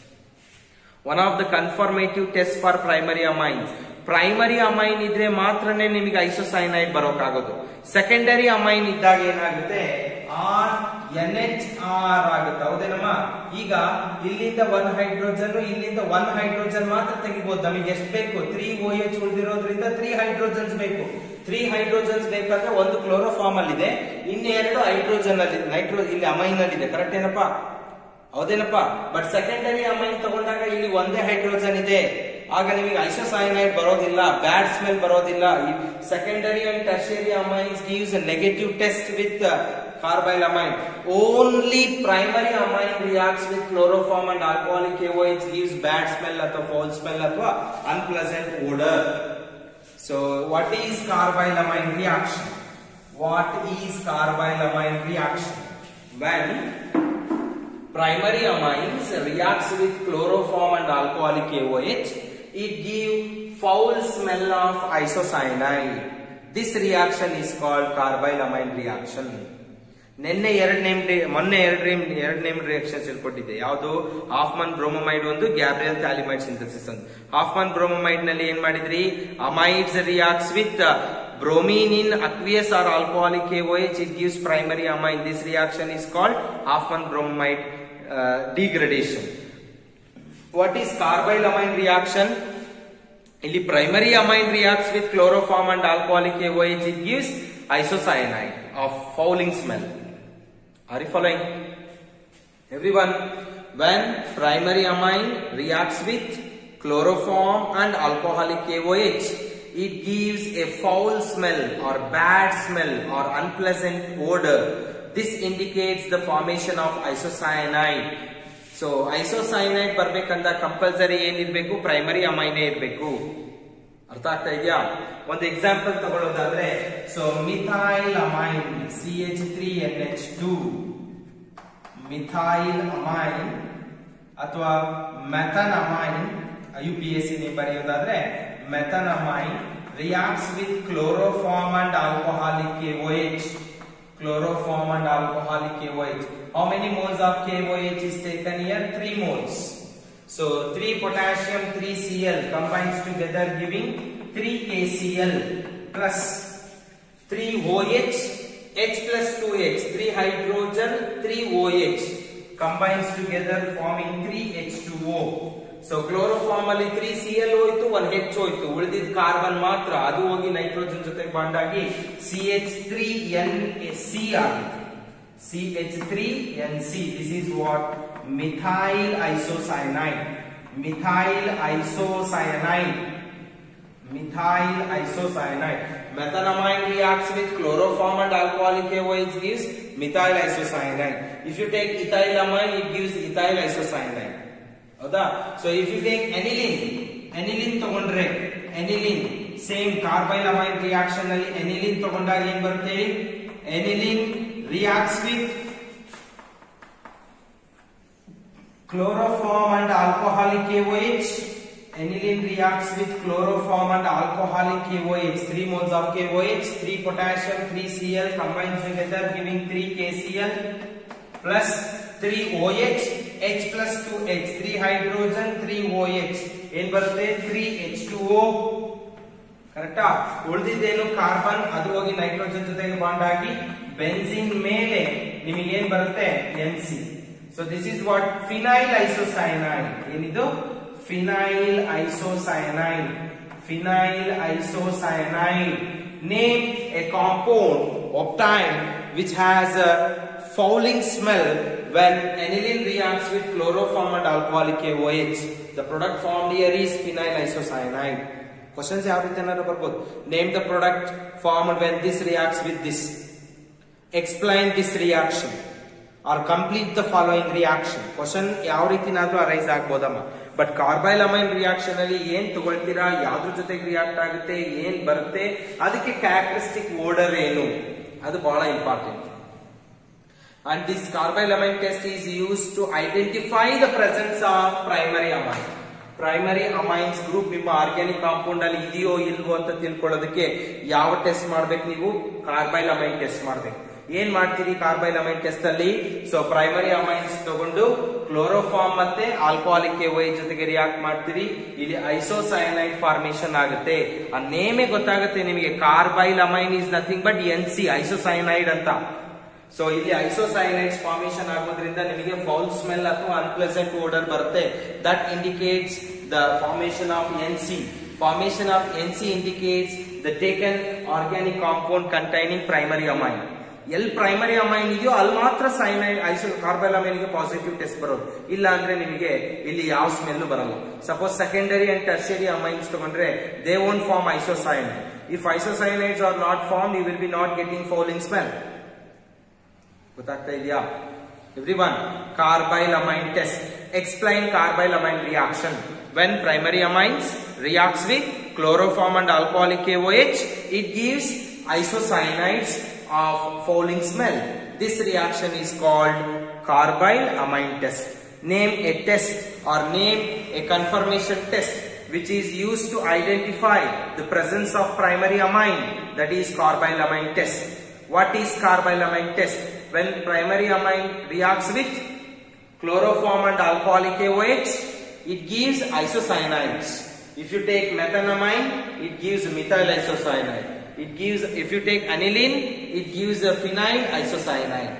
One of the confirmative test for primary amines. Primary amine ಇದ್ರೆ ಮಾತ್ರನೇ ನಿಮಗೆ ಐಸೋಸಯನೈಡ್ ಬರೋಕ್ಕಾಗೋದು. ಸೆಕೆಂಡರಿ ಅಮೈನ್ ಇದ್ದಾಗ ಏನಾಗುತ್ತೆ? ಆರ್ ಎನ್ ಎಚ್ ಆರ್ ಆಗುತ್ತೆ, ಹೌದೇನಮ್ಮ? ಈಗ ಇಲ್ಲಿಂದ ಒನ್ ಹೈಡ್ರೋಜನ್, ಇಲ್ಲಿಂದ ಒನ್ ಹೈಡ್ರೋಜನ್ ಮಾತ್ರ ತೆಗಿಬಹುದು. ನಮಗೆ ಎಷ್ಟು ಬೇಕು? ತ್ರೀ ಓ ಎಚ್ ಉಳಿದಿರೋದ್ರಿಂದ ತ್ರೀ ಹೈಡ್ರೋಜನ್ಸ್ ಬೇಕು. ತ್ರೀ ಹೈಡ್ರೋಜನ್ಸ್ ಬೇಕಾದ್ರೆ ಒಂದು ಕ್ಲೋರೋಫಾರ್ಮ್ ಅಲ್ಲಿ ಇದೆ, ಇನ್ನೆರಡು ಹೈಡ್ರೋಜನ್ ಅಲ್ಲಿ, ನೈಟ್ರೋ ಇಲ್ಲಿ ಅಮೈನ್ ಅಲ್ಲಿ ಇದೆ. ಕರೆಕ್ಟ್ ಏನಪ್ಪಾ? ಹೌದೇನಪ್ಪಾ? ಬಟ್ ಸೆಕೆಂಡರಿ ಅಮೈನ್ ತಗೊಂಡಾಗ ಇಲ್ಲಿ ಒಂದೇ ಹೈಡ್ರೋಜನ್ ಇದೆ, ಆಗ ನಿಮಗೆ ಐಸೋಸಯನೈಡ್ ಬರೋದಿಲ್ಲ, ಬ್ಯಾಡ್ ಸ್ಮೆಲ್ ಬರೋದಿಲ್ಲ. Secondary and tertiary amines gives a negative test with carbylamine. Only primary amine reacts with chloroform and alcoholic eOH, gives bad smell or foul smell or unpleasant odor. So what is carbylamine reaction? What is carbylamine reaction? When primary amines reacts with chloroform and alcoholic eOH, it gives foul smell of isocyanide. This reaction is called carbylamine reaction. ನಿನ್ನೆ ಎರಡು name ಮೊನ್ನೆ ಎರಡು name ಎರಡು name reactions ಹೇಳ್ಕೊಟ್ಟಿದ್ದೆ. ಯಾವುದು? Hofmann bromamide ಒಂದು, Gabriel phthalimide synthesis ಒಂದು. Hofmann bromamide ನಲ್ಲಿ ಏನ್ ಮಾಡಿದ್ರಿ? Amides reacts with bromine in aqueous or alcoholic eOH, it gives primary amine. This reaction is called Hoffman bromide uh, degradation. What is carbylamine reaction? ಇಲ್ಲಿ primary amine reacts with chloroform and alcoholic eOH, it gives isocyanide of fouling smell. Are you following? Everyone, when primary amine reacts with chloroform and alcoholic eOH, it gives a foul smell or bad smell or unpleasant odor. This indicates the formation of isocyanide. So isocyanide ಬರ್ಬೇಕಂದ compulsory ಏನಿರ್ಬೇಕು, primary ಅಮೈನೇ ಇರ್ಬೇಕು. ಅರ್ಥ ಆಗ್ತಾ ಇದೆಯಾ? ಒಂದು example ತಗೊಳ್ಳೋದಾದ್ರೆ, so methyl amine C H three N H two, methyl amine ಅಥವಾ methanamine, IUPAC ನೀವು ಬರೆಯೋದಾದ್ರೆ methanamine reacts with chloroform and alcoholic K O H. Chloroform and alcoholic K O H. How many moles of K O H is taken here? three moles. So three potassium, three C L combines together giving three K C L plus three O H, H plus two H, three hydrogen, three O H combines together forming three H two O. So chloroform ಅಲ್ಲಿ three C L ಹೋಯ್ತು, one H ಹೋಯ್ತು, ಉಳಿದಿದ್ carbon ಮಾತ್ರ, ಅದು ಹೋಗಿ nitrogen ಜೊತೆ bond ಆಗಿ C H three N C ಆಗಿದೆ. C H three N C, this is what methyl isocyanide. Methyl isocyanide, methyl isocyanide. Methanamine reacts with chloroform and alcoholic K O H gives methyl isocyanide. If you take ethylamine, it gives ethyl isocyanide. ಹೌದಾ? So if you take aniline, aniline ತಗೊಂಡ್ರೆ aniline same carbyl amine reaction ಅಲ್ಲಿ aniline ತಗೊಂಡಾಗ ಏನ್ ಬರುತ್ತೆ? Aniline reacts with chloroform and alcoholic K O H. Aniline reacts with chloroform and alcoholic K O H. three moles of K O H, three potassium, three C L combines together giving three K C L plus three O H, H plus two H, three hydrogen, three O H. ಏನ್ ಬರುತ್ತೆ? three H two O. ಕರೆಕ್ಟಾ? ಉಳಿದಿದ್ದೇನು carbon, ಅದು ಹೋಗಿ nitrogen ಜೊತೆಗೆ bond ಆಗಿ benzene ಮೇಲೆ ನಿಮಗೆ ಏನ್ ಬರುತ್ತೆ? N C. So this is what phenyl isocyanide. ಏನಿದು? Phenyl isocyanide. Phenyl isocyanide. Name a compound obtained which has a fouling smell when aniline reacts with chloroform and alcoholic K O H. The product formed here is phenyl isocyanide. Questions ಯಾವ ರೀತಿ ಏನಾದ್ರು ಬರ್ಬೋದು. Name the product formed when this reacts with this. Explain this reaction or complete the following reaction. Question ಯಾವ ರೀತಿನಾದ್ರೂ arise ಆಗ್ಬೋದಮ್ಮ. But carbyl amine reaction ಅಲ್ಲಿ ಏನ್ ತಗೊಳ್ತೀರಾ, ಯಾವ್ದ್ರ ಜೊತೆಗೆ ರಿಯಾಕ್ಟ್ ಆಗುತ್ತೆ, ಏನ್ ಬರುತ್ತೆ, ಅದಕ್ಕೆ ಕ್ಯಾರೆಕ್ಟರಿಸ್ಟಿಕ್ ಓಡರ್ ಏನು, ಅದು ಬಹಳ important. And this carbyl amine test is used to identify the presence of primary amine. Primary amines group ನಿಮ್ಮ ಆರ್ಗ್ಯಾನಿಕ್ ಕಾಂಪೌಂಡ್ ಅಲ್ಲಿ ಇದೆಯೋ ಇಲ್ವೋ ಅಂತ ತಿಳ್ಕೊಳ್ಳೋದಕ್ಕೆ ಯಾವ ಟೆಸ್ಟ್ ಮಾಡ್ಬೇಕು? ನೀವು ಕಾರ್ಬೈಲ್ ಅಮೈನ್ ಟೆಸ್ಟ್ ಮಾಡ್ಬೇಕು. ಏನ್ ಮಾಡ್ತೀರಿ ಕಾರ್ಬೈಲ್ ಅಮೈನ್ ಟೆಸ್ಟ್ ಅಲ್ಲಿ? ಸೊ ಪ್ರೈಮರಿ ಅಮೈನ್ಸ್ ತಗೊಂಡು ಕ್ಲೋರೋಫಾರ್ಮ್ ಮತ್ತೆ ಆಲ್ಕೋಹಾಲಿಕ್ K O H ಜೊತೆಗೆ ರಿಯಾಕ್ಟ್ ಮಾಡ್ತೀರಿ, ಇಲ್ಲಿ ಐಸೋಸೈನೈಡ್ ಫಾರ್ಮೇಶನ್ ಆಗುತ್ತೆ. ಆ ನೇಮೇ ಗೊತ್ತಾಗುತ್ತೆ ನಿಮಗೆ, carbyl amine is nothing but N C, isocyanide ಅಂತ. ಸೊ ಇಲ್ಲಿ ಐಸೋಸೈನೈಡ್ಸ್ ಫಾರ್ಮೇಶನ್ ಆಗೋದ್ರಿಂದ ನಿಮಗೆ ಫೌಲ್ ಸ್ಮೆಲ್ ಅಥವಾ ಅನ್ಪ್ಲೆಸೆಂಟ್ ಓಡರ್ ಬರುತ್ತೆ. That indicates the formation of N C. Formation of N C indicates the taken organic compound containing primary amine. ಎಲ್ಲಿ primary amine ಇದೆಯೋ ಅಲ್ಲಿ ಮಾತ್ರ ಸೈನೈಡ್ ಐಸೋ ಕಾರ್ಬೈಲ್ ಅಮೈನ್ಗೆ ಪಾಸಿಟಿವ್ ಟೆಸ್ಟ್ ಬರೋದು. ಇಲ್ಲ ಅಂದ್ರೆ ನಿಮಗೆ ಇಲ್ಲಿ ಯಾವ ಸ್ಮೆಲ್ ಬರಲ್ಲ. Suppose secondary and tertiary amines ತಗೊಂಡ್ರೆ they won't form isocyanide. If isocyanides are not form, you will be not getting fouling smell. ಗೊತ್ತಾಗ್ತಾ ಇದೆಯಾ everyone? Carbyl amine test. Explain carbyl amine reaction. When primary amines reacts with chloroform and alcoholic K O H, it gives isocyanide of fouling smell. This reaction is called carbyl amine test. Name a test or name a confirmation test which is used to identify the presence of primary amine, that is carbyl amine test. What is carbyl amine test? When primary amine reacts with chloroform and alcoholic K O H, it gives isocyanides. If you take methanamine, it gives methyl isocyanide. It gives, if you take aniline, it gives a phenyl isocyanide.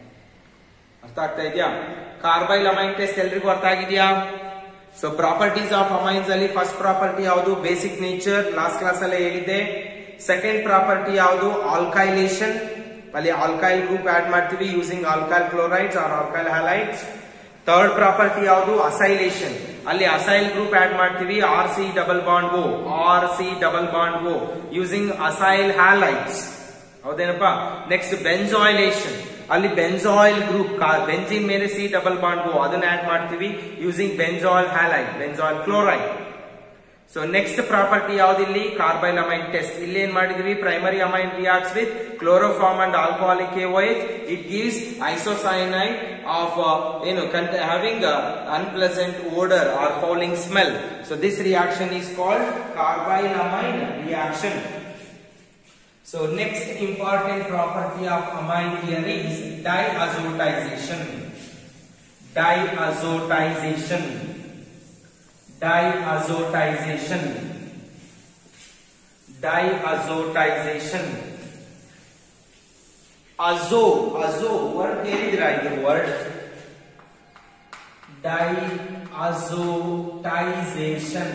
ಅರ್ಥ ಆಗ್ತಾ ಇದೆಯಾ? Carbyl amine test ಎಲ್ರಿಗೂ ಅರ್ಥ ಆಗಿದೆಯಾ? So properties of amines ಅಲ್ಲಿ first property ಯಾವುದು? Basic nature, last class ಅಲ್ಲೇ ಹೇಳಿದೆ. ಸೆಕೆಂಡ್ ಪ್ರಾಪರ್ಟಿ ಯಾವುದು? ಆಲ್ಕೈಲೇಷನ್. ಅಲ್ಲಿ ಆಲ್ಕೈಲ್ ಗ್ರೂಪ್ ಆಡ್ ಮಾಡ್ತೀವಿ using alkyl chlorides or alkyl halides. Third property ಯಾವುದು? ಅಸೈಲೇಷನ್. ಅಲ್ಲಿ ಅಸೈಲ್ ಗ್ರೂಪ್ ಆಡ್ ಮಾಡ್ತೀವಿ, R C double bond O, R C double bond O using acyl halides. ಹೌದೇನಪ್ಪ. Next benzoylation, ಅಲ್ಲಿ benzoyl group, benzene ಮೇಲೆ C double bond ಅದನ್ನ add ಮಾಡ್ತೀವಿ using ಬೆಂಜಾಯಿಲ್ halide, benzoyl chloride. So next property ಯಾವ್ದಿಲ್ಲಿ, carbyl amine test. ಇಲ್ಲಿ ಏನ್ ಮಾಡಿದ್ವಿ, primary amine reacts with chloroform and alcoholic KOH, it gives isocyanide of ಏನು having unpleasant odour or fouling smell. So this reaction is called carbyl amine reaction. So next important property of amine here is diazotization. Diazotization. Diazotization. Diazotization. Azo, azo word ಕೇಳಿದ್ರಾ ಇದು word? Diazotization.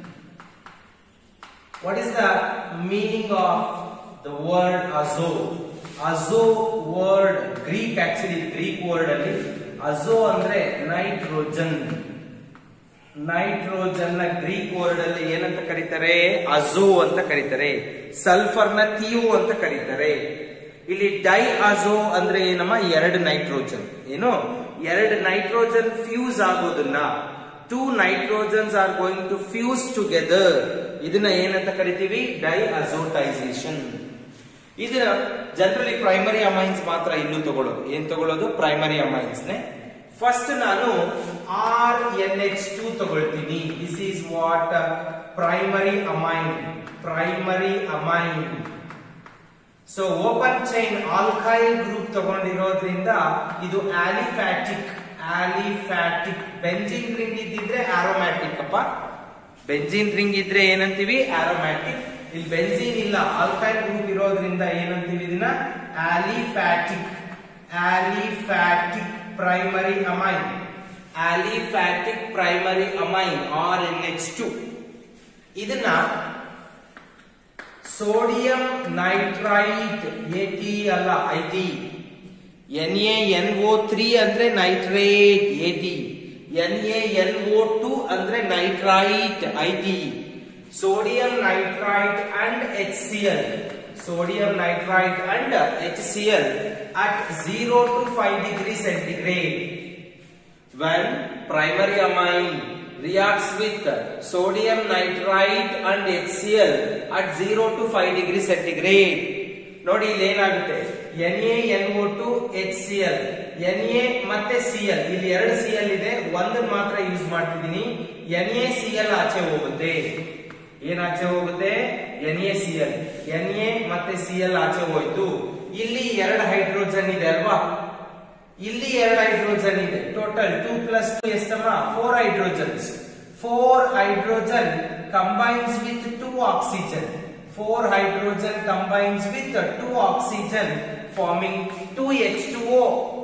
What is the meaning of the word azo? Azo word Greek, actually Greek word ಅಲ್ಲಿ azo ಅಂದ್ರೆ nitrogen. Nitrogen ನ Greek word ಅಲ್ಲಿ ಏನಂತ ಕರೀತಾರೆ, ಅಜೋ ಅಂತ ಕರೀತಾರೆ. ಸಲ್ಫರ್ ನ ಥಿಯೋ ಅಂತ ಕರೀತಾರೆ. ಇಲ್ಲಿ ಡೈ ಅಜೋ ಅಂದ್ರೆ ಏನಮ್ಮ, ಎರಡು ನೈಟ್ರೋಜನ್, ಏನು ಎರಡು ನೈಟ್ರೋಜನ್ ಫ್ಯೂಸ್ ಆಗೋದನ್ನ, two nitrogens are going to fuse together, ಇದನ್ನ ಏನಂತ ಕರಿತೀವಿ, ಡೈ ಅಜೋಟೈಸೇಷನ್. ಇದನ್ನ ಜನರಲಿ ಪ್ರೈಮರಿ ಅಮೈನ್ಸ್ ಮಾತ್ರ ಇಲ್ಲೂ ತಗೊಳ್ಳೋದು. ಏನ್ ತಗೊಳ್ಳೋದು, ಪ್ರೈಮರಿ ಅಮೈನ್ಸ್ ನೇ. ಫಸ್ಟ್ ನಾನು ಆರ್ ಎನ್ ಎಚ್ ಟೂ ತಗೊಳ್ತೀನಿ. This is what primary amine. Primary amine. So open chain alkyl group ತಗೊಂಡಿರೋದ್ರಿಂದ ಇದು ಆಲಿಫ್ಯಾಟಿಕ್. ಆಲಿಫ್ಯಾಟಿಕ್. ಬೆಂಜಿನ್ ರಿಂಗ್ ಇದ್ದಿದ್ರೆ ಆರೋಮ್ಯಾಟಿಕ್ ಅಪ್ಪ. ಬೆಂಜಿನ್ ರಿಂಗ್ ಇದ್ರೆ ಏನಂತೀವಿ, ಆರೋಮ್ಯಾಟಿಕ್. ಇಲ್ಲಿ ಬೆಂಜಿನ್ ಇಲ್ಲ, ಆಲ್ಕೈಲ್ ಗ್ರೂಪ್ ಇರೋದ್ರಿಂದ ಏನಂತೀವಿ ಇದನ್ನ, aliphatic. Aliphatic primary amine. Aliphatic primary amine R N H two. ಇದನ್ನ ಸೋಡಿಯಂ ನೈಟ್ರೈಟ್, ಎ ಟಿ ಅಲ್ಲ I T. N A N O three ಅಂದ್ರೆ nitrate, A T. N A N O two ಅಂದ್ರೆ nitrite, I T. sodium nitrite and H C l. Sodium nitrite and H C l at zero to five degree centigrade. When primary amine reacts with sodium nitrite and H C l at zero to five degree centigrade. ನೋಡಿ ಇಲ್ಲಿ ಏನಾಗುತ್ತೆ, N A N O two H C L, N A ಮತ್ತೆ C L, ಇಲ್ಲಿ ಎರಡು C L ಇದೆ, ಒಂದನ್ನು ಮಾತ್ರ use ಮಾಡ್ತಿದ್ದೀನಿ. ಎನ್ ಎ ಸಿ ಎಲ್ ಆಚೆ ಹೋಗುತ್ತೆ. ಏನಾಚೆ ಹೋಗುತ್ತೆ, N A C L. N A ಮತ್ತೆ ಸಿ ಎಲ್ ಆಚೆ ಹೋಯ್ತು. ಇಲ್ಲಿ ಎರಡು ಹೈಡ್ರೋಜನ್ ಇದೆ ಅಲ್ವಾ, ಇಲ್ಲಿ ಎರಡು ಹೈಡ್ರೋಜನ್ ಇದೆ. ಟೋಟಲ್ ಟೂ ಪ್ಲಸ್ ಟೂ ಎಷ್ಟಮ್ಮ, four hydrogens. Four hydrogen combines with two oxygen. Four hydrogen combines with two oxygen forming two H two O.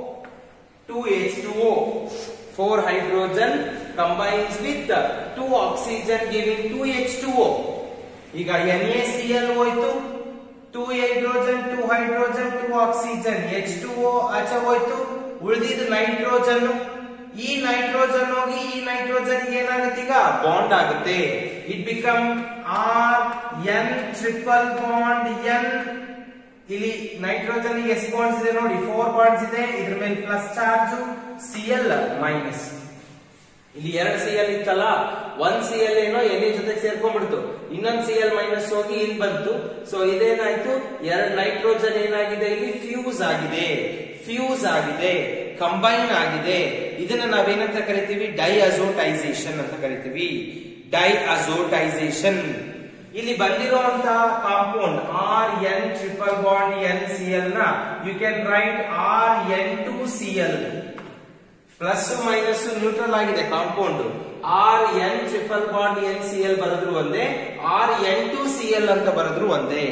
Two H two O. four hydrogen combines with two oxygen giving two H two O. ಈಗ NaCl ಹೋಯ್ತು, two hydrogen, two hydrogen, two oxygen, H two O ಆಚೆ ಹೋಯ್ತು. ಉಳಿದಿದ್ದು nitrogen. ಈ nitrogen ಹೋಗಿ ಈ nitrogen ಏನಾಗುತ್ತೆ, ಈಗ ಬಾಂಡ್ ಆಗುತ್ತೆ. It become R N triple bond N. ಇಲ್ಲಿ ನೈಟ್ರೋಜನ್ ಎಷ್ಟು ಬಾಂಡ್ಸ್ ಇದೆ ನೋಡಿ, ಫೋರ್ ಬಾಂಡ್ಸ್ ಇದೆ. ಇದ್ರ ಮೇಲೆ plus charge, C L minus. ಇಲ್ಲಿ ಎರಡು ಸಿ ಎಲ್ ಇತ್ತಲ್ಲ, ಒಂದ್ ಸಿ ಎಲ್ ಏನೋ ಎನ್ ಎ ಜೊತೆ ಸೇರ್ಕೊಂಡ್ಬಿಡ್ತು, ಇನ್ನೊಂದ್ ಸಿ ಎಲ್ ಮೈನಸ್ ಹೋಗಿ ಇಲ್ಲಿ ಬಂತು. ಸೊ ಇದೇನಾಯ್ತು, ಎರಡು ನೈಟ್ರೋಜನ್ ಏನಾಗಿದೆ, ಇಲ್ಲಿ ಫ್ಯೂಸ್ ಆಗಿದೆ. ಫ್ಯೂಸ್ ಆಗಿದೆ, ಕಂಬೈನ್ ಆಗಿದೆ. ಇದನ್ನ ನಾವೇನಂತ ಕರಿತೀವಿ, ಡೈಅಜೋಟೈಸೇಷನ್ ಅಂತ ಕರಿತೀವಿ. ಡೈಅಜೋಟೈಸೇಷನ್. ಇಲ್ಲಿ ಬಂದಿರುವಂತಹ compound R N triple bond N C L ನ you can write R N two C L. Plus minus neutral ಆಗಿದೆ compound. R N triple bond N C L ಬರೆದ್ರು ಒಂದೇ, R N two C L ಅಂತ ಬರೆದ್ರು ಒಂದೇ.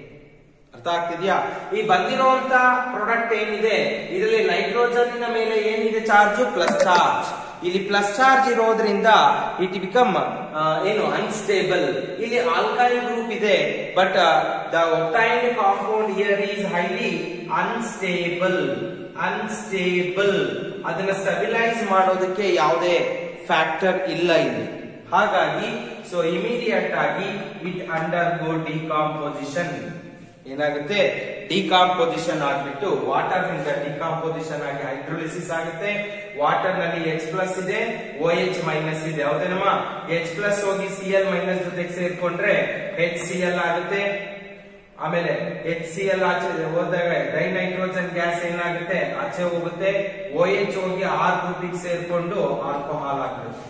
ಅರ್ಥ ಆಗ್ತಿದ್ಯಾ? ಈ ಬಂದಿರುವಂತ ಪ್ರಾಡಕ್ಟ್ ಏನಿದೆ, ಇದರಲ್ಲಿ ನೈಟ್ರೋಜನ್ ಮೇಲೆ ಏನಿದೆ ಚಾರ್ಜ್, ಪ್ಲಸ್ ಚಾರ್ಜ್. ಇಲ್ಲಿ ಪ್ಲಸ್ ಚಾರ್ಜ್ ಇರೋದ್ರಿಂದ ಇಟ್ ಬಿಕಮ್ ಏನು, ಅನ್ಸ್ಟೇಬಲ್. ಇಲ್ಲಿ ಆಲ್ಕೈಲ್ ಗ್ರೂಪ್ ಇದೆ, but the obtained compound here is highly unstable. Unstable. ಅದನ್ನ ಸ್ಟೆಬಿಲೈಸ್ ಮಾಡೋದಕ್ಕೆ ಯಾವುದೇ ಫ್ಯಾಕ್ಟರ್ ಇಲ್ಲ ಇಲ್ಲಿ. ಹಾಗಾಗಿ ಸೊ ಇಮಿಡಿಯೇಟ್ ಆಗಿ ಇಟ್ ಅಂಡರ್ ಗೋ ಡಿಕಾಂಪೋಸಿಷನ್. ಏನಾಗುತ್ತೆ ಡಿಕಾಂಪೋಸಿಷನ್ ಆಗ್ಬಿಟ್ಟು ವಾಟರ್ ನಿಂದ ಡಿಕಾಂಪೋಸಿಷನ್ ಆಗಿ ಹೈಡ್ರೋಲಿಸಿಸ್ ಆಗುತ್ತೆ. ವಾಟರ್ ನಲ್ಲಿ ಎಚ್ ಪ್ಲಸ್ ಇದೆ, ಓ ಎಚ್ ಮೈನಸ್ ಇದೆ. ಹೌದೇನಮ್ಮ? ಎಚ್ ಪ್ಲಸ್ ಹೋಗಿ ಸಿ ಎಲ್ ಮೈನಸ್ ಜೊತೆಗೆ ಸೇರ್ಕೊಂಡ್ರೆ ಎಚ್ ಸಿ ಎಲ್ ಆಗುತ್ತೆ. ಆಮೇಲೆ ಎಚ್ ಸಿ ಎಲ್ ಆಚೆ ಹೋದಾಗ ಡೈ ನೈಟ್ರೋಜನ್ ಗ್ಯಾಸ್ ಏನಾಗುತ್ತೆ ಆಚೆ ಹೋಗುತ್ತೆ. ಓ ಎಚ್ ಹೋಗಿ ಆರ್ ಗ್ರೂಪಿಗೆ ಸೇರ್ಕೊಂಡು ಆಲ್ಕೋಹಾಲ್ ಆಗುತ್ತೆ.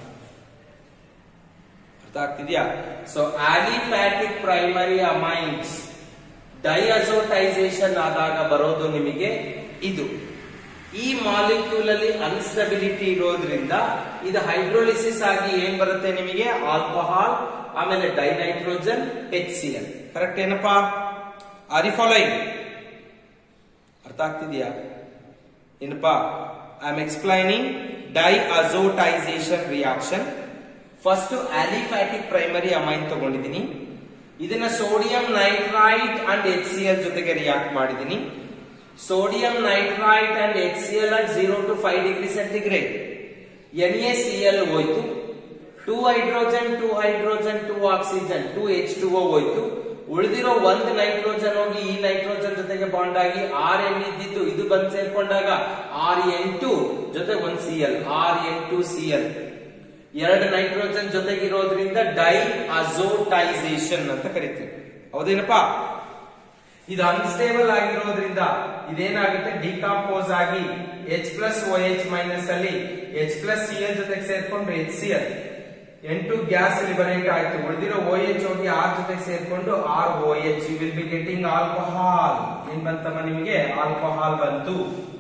ಅರ್ಥ ಆಗ್ತಿದ್ಯಾ? ಸೊ ಆಲಿಫ್ಯಾಟಿಕ್ ಪ್ರೈಮರಿ ಅಮೈನ್ಸ್ ಡೈಅಜೋಟೈಸೇಷನ್ ಆದಾಗ ಬರೋದು ನಿಮಗೆ ಇದು. ಈ ಮಾಲಿಕ್ಯೂಲ್ ಅಲ್ಲಿ ಅನ್ಸ್ಟೆಬಿಲಿಟಿ ಇರೋದ್ರಿಂದ ಇದು ಹೈಡ್ರೋಲಿಸಿಸ್ ಆಗಿ ಏನ್ ಬರುತ್ತೆ ನಿಮಗೆ ಆಲ್ಕೋಹಾಲ್, ಆಮೇಲೆ dinitrogen, H C L. Correct ಏನಪ್ಪಾ? Are you following? ಅರ್ಥ ಆಗ್ತಿದ್ಯಾ? ಏನಪ್ಪಾ I am explaining diazotization reaction. First aliphatic primary amine ತಗೊಂಡಿದ್ದೀನಿ. ಇದನ್ನ sodium nitrite and H C L ಜೊತೆಗೆ ರಿಯಾಕ್ಟ್ ಮಾಡಿದ್ದೀನಿ. Sodium nitrite and H C L at zero to five degree centigrade. N A C L ಹೋಯ್ತು, two hydrogen two hydrogen two oxygen two H two O ಹೋಯ್ತು. ಉಳಿದಿರೋ ಒಂದು nitrogen ಹೋಗಿ ಈ nitrogen ಜೊತೆಗೆ bond ಆಗಿ ಆರ್ ಎನ್ ಇದ್ದಿದ್ದು ಇದು ಬಂದು ಸೇರ್ಕೊಂಡಾಗ ಆರ್ ಎನ್ ಟು ಜೊತೆ ಒಂದ್ C L, R N two C L. ಎರಡು ನೈಟ್ರೋಜನ್ ಜೊತೆಗಿರೋದ್ರಿಂದ ಡೈ ಅಜೋಟೈಸೇಷನ್ ಅಂತ ಕರಿತೀವಿ. ಹೌದೇನಪ್ಪಾ? ಇದು ಅನ್ಸ್ಟೇಬಲ್ ಆಗಿರೋದ್ರಿಂದ ಇದೇನಾಗುತ್ತೆ ಡಿಕಾಂಪೋಸ್ ಆಗಿ H plus O H minus ಅಲ್ಲಿ ಎಚ್ ಪ್ಲಸ್ ಸಿ ಎಲ್ ಜೊತೆಗೆ ಸೇರ್ಕೊಂಡು H C L N two gas liberate ಆಯ್ತು. ಉಳಿದಿರೋ ಓ ಎಚ್ ಹೋಗಿ ಆರ್ ಜೊತೆಗೆ ಸೇರ್ಕೊಂಡು R O H. You will be getting alcohol. ಏನ್ ಬಂತಮ್ಮ ನಿಮಗೆ? ಆಲ್ಕೋಹಾಲ್ ಬಂತು.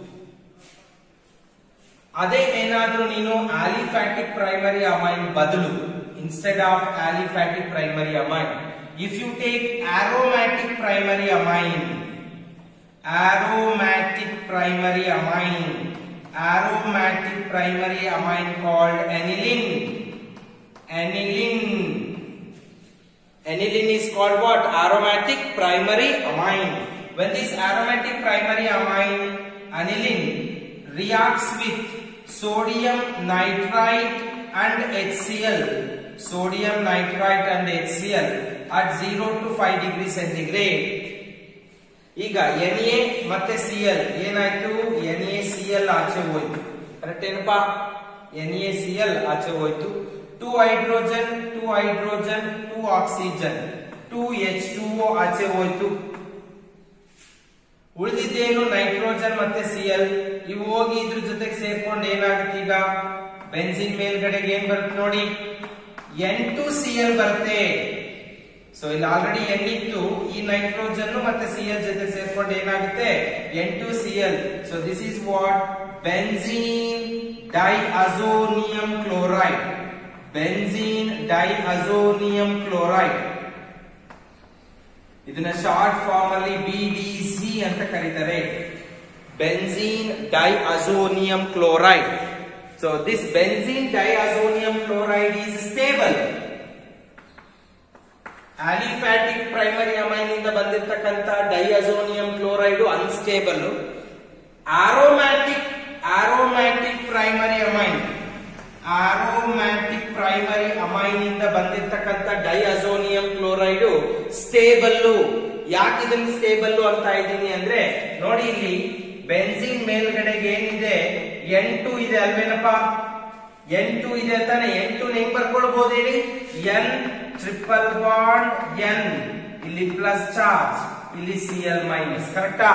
ಅದೇ ಏನಾದ್ರೂ ನೀನು ಆಲಿಫ್ಯಾಟಿಕ್ ಪ್ರೈಮರಿ ಅಮೈನ್ ಬದಲು instead of aliphatic primary amine if you take aromatic primary amine, aromatic primary amine, aromatic primary amine called aniline. Aniline. Aniline is called what? Aromatic primary amine. When this aromatic primary amine, aniline, reacts with sodium nitrite and H C L, sodium nitrite and H C L at zero to five degree centigrade. ಈಗ N A ಮತ್ತೆ C L ಏನಾಯ್ತು? N A C L ಆಚೆ ಹೋಯ್ತು. Correct ಏನಪ್ಪಾ? N A C L ಆಚೆ ಹೋಯ್ತು. Two hydrogen two hydrogen two oxygen two H two O ಆಚೆ ಹೋಯ್ತು. ಉಳಿದಿದ್ದೇನು ನೈಟ್ರೋಜನ್ ಮತ್ತೆ ಸಿ ಎಲ್. ಇವು ಹೋಗಿ ಇದ್ರ ಜೊತೆಗೆ ಸೇರ್ಕೊಂಡು ಏನಾಗುತ್ತೆ ಈಗ ಬೆನ್ಸಿನ್ ಮೇಲ್ಗಡೆಗೆ ಏನ್ ಬರುತ್ತೆ ನೋಡಿ, ಎನ್ ಟು ಸಿ ಎಲ್ ಬರುತ್ತೆ. ಸೊ ಇಲ್ಲಿ ಆಲ್ರೆಡಿ ಎನ್ ಇತ್ತು, ಈ ನೈಟ್ರೋಜನ್ ಮತ್ತೆ ಸಿ ಎಲ್ ಜೊತೆ ಸೇರ್ಕೊಂಡು ಏನಾಗುತ್ತೆ N two C L. So this is what benzene diazonium chloride. Benzene diazonium chloride. ಇದನ್ನ ಶಾರ್ಟ್ ಫಾರ್ಮ್ ಅಲ್ಲಿ ಬಿ ಡಿ ಸಿ ಅಂತ ಕರೀತಾರೆ. Benzene diazonium chloride. So this benzene diazonium chloride is stable. Aliphatic primary amine ಇಂದ ಬಂದಿರತಕ್ಕಂತ diazonium chloride unstable. Aromatic aromatic primary amine aromatic primary amine ಇಂದ ಬಂದಿರತಕ್ಕಂತ diazonium chloride stable. ಯಾಕೆ ಇದನ್ನ stable ಅಂತ ಇದ್ದೀನಿ ಅಂದ್ರೆ ನೋಡಿ, ಇಲ್ಲಿ ಬೆನ್ಸಿನ್ ಮೇಲ್ಗಡೆಗೆ ಏನಿದೆ ಎನ್ ಟು ಇದೆ ಅಲ್ವೇನಪ್ಪ? ಎನ್ ಟು ಇದೆ ಅಂತಾನೆ. ಎನ್ ಟು ಹೆಂಗ್ ಬರ್ಕೊಳ್ಬಹುದು ಹೇಳಿ? ಎನ್ ಟ್ರಿಪಲ್ ಬಾಂಡ್ ಎನ್, ಇಲ್ಲಿ ಪ್ಲಸ್ ಚಾರ್ಜ್, ಇಲ್ಲಿ ಸಿ ಎಲ್ ಮೈನಸ್. ಕರೆಕ್ಟಾ?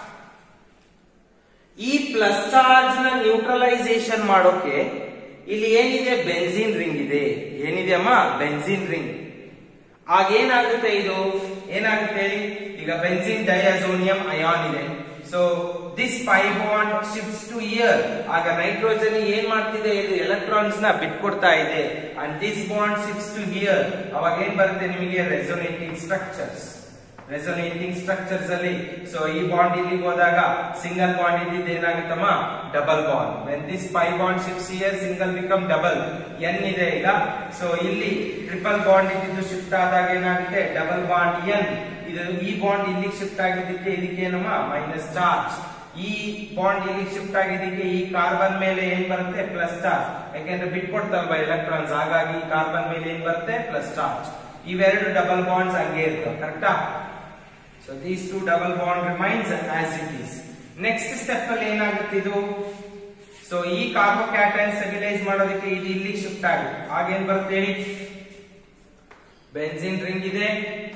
ಈ ಪ್ಲಸ್ ಚಾರ್ಜ್ ನ ನ್ಯೂಟ್ರಲೈಸೇಷನ್ ಮಾಡೋಕೆ ಇಲ್ಲಿ ಏನಿದೆ ಬೆನ್ಸಿನ್ ರಿಂಗ್ ಇದೆ. ಏನಿದೆ ಅಮ್ಮ? Benzene ring. ಆಗ ಏನಾಗುತ್ತೆ? ಇದು ಏನಾಗುತ್ತೆ ಹೇಳಿ? ಈಗ ಬೆನ್ಸಿನ್ ಡೈಅಜೋನಿಯಂ ಅಯಾನ್ ಇದೆ. So this pi bond shifts to here. ಆಗ ನೈಟ್ರೋಜನ್ ಏನ್ ಮಾಡ್ತಿದೆ? ಇದು ಎಲೆಕ್ಟ್ರಾನ್ಸ್ ನ ಬಿಟ್ಕೊಡ್ತಾ ಇದೆ. And this bond shifts to here. ಅವಾಗ ಏನ್ ಬರುತ್ತೆ ನಿಮಗೆ? Resonating structures. ರೆಸೋನೇಟಿಂಗ್ ಸ್ಟ್ರಕ್ಚರ್ಸ್ ಅಲ್ಲಿ ಸೊ ಈ ಬಾಂಡ್ ಇಲ್ಲಿಗೆ ಹೋದಾಗ ಸಿಂಗಲ್ ಬಾಂಡ್ ಇದ್ದಿದ್ದು ಏನಾಗುತ್ತಮ್ಮ? Double bond. When this pi bond shifts here single become double. N ಇದೆ ಈಗ. ಸೊ ಇಲ್ಲಿ ಟ್ರಿಪಲ್ ಬಾಂಡ್ ಇದ್ದಿದ್ದು ಶಿಫ್ಟ್ ಆದಾಗ ಏನಾಗುತ್ತೆ? Double bond N. ಇದು ಈ ಬಾಂಡ್ ಇಲ್ಲಿಗೆ ಶಿಫ್ಟ್ ಆಗಿದ್ದಕ್ಕೆ ಇದಕ್ಕೆ ಏನಮ್ಮ? Minus charge. ಈ ಬಾಂಡ್ ಇಲ್ಲಿಗೆ ಶಿಫ್ಟ್ ಆಗಿದ್ದಕ್ಕೆ ಈ ಕಾರ್ಬನ್ ಮೇಲೆ ಏನ್ ಬರುತ್ತೆ? Plus charge. ಯಾಕೆಂದ್ರೆ ಬಿಟ್ಕೊಡ್ತಲ್ವಾ ಎಲೆಕ್ಟ್ರಾನ್ಸ್, ಹಾಗಾಗಿ ಕಾರ್ಬನ್ ಮೇಲೆ ಏನ್ ಬರುತ್ತೆ? Plus charge. ಇವೆರಡು ಡಬಲ್ ಬಾಂಡ್ಸ್ ಹಂಗೆ ಇರ್ತವೆ. ಕರೆಕ್ಟಾ? So these two double bond remains as it is. Next step ಅಲ್ಲಿ ಏನಾಗುತ್ತೆ ಇದು, ಸೊ ಈ ಕಾರ್ಬೋಕ್ಯಾಟೈನ್ ಸ್ಟೆಬಿಲೈಸ್ ಮಾಡೋದಕ್ಕೆ ಇದು ಇಲ್ಲಿ ಶಿಫ್ಟ್ ಆಗುತ್ತೆ. ಆಗೇನ್ ಬರುತ್ತೆ ಹೇಳಿ, ಬೆನ್ಸಿನ್ ರಿಂಗ್ ಇದೆ,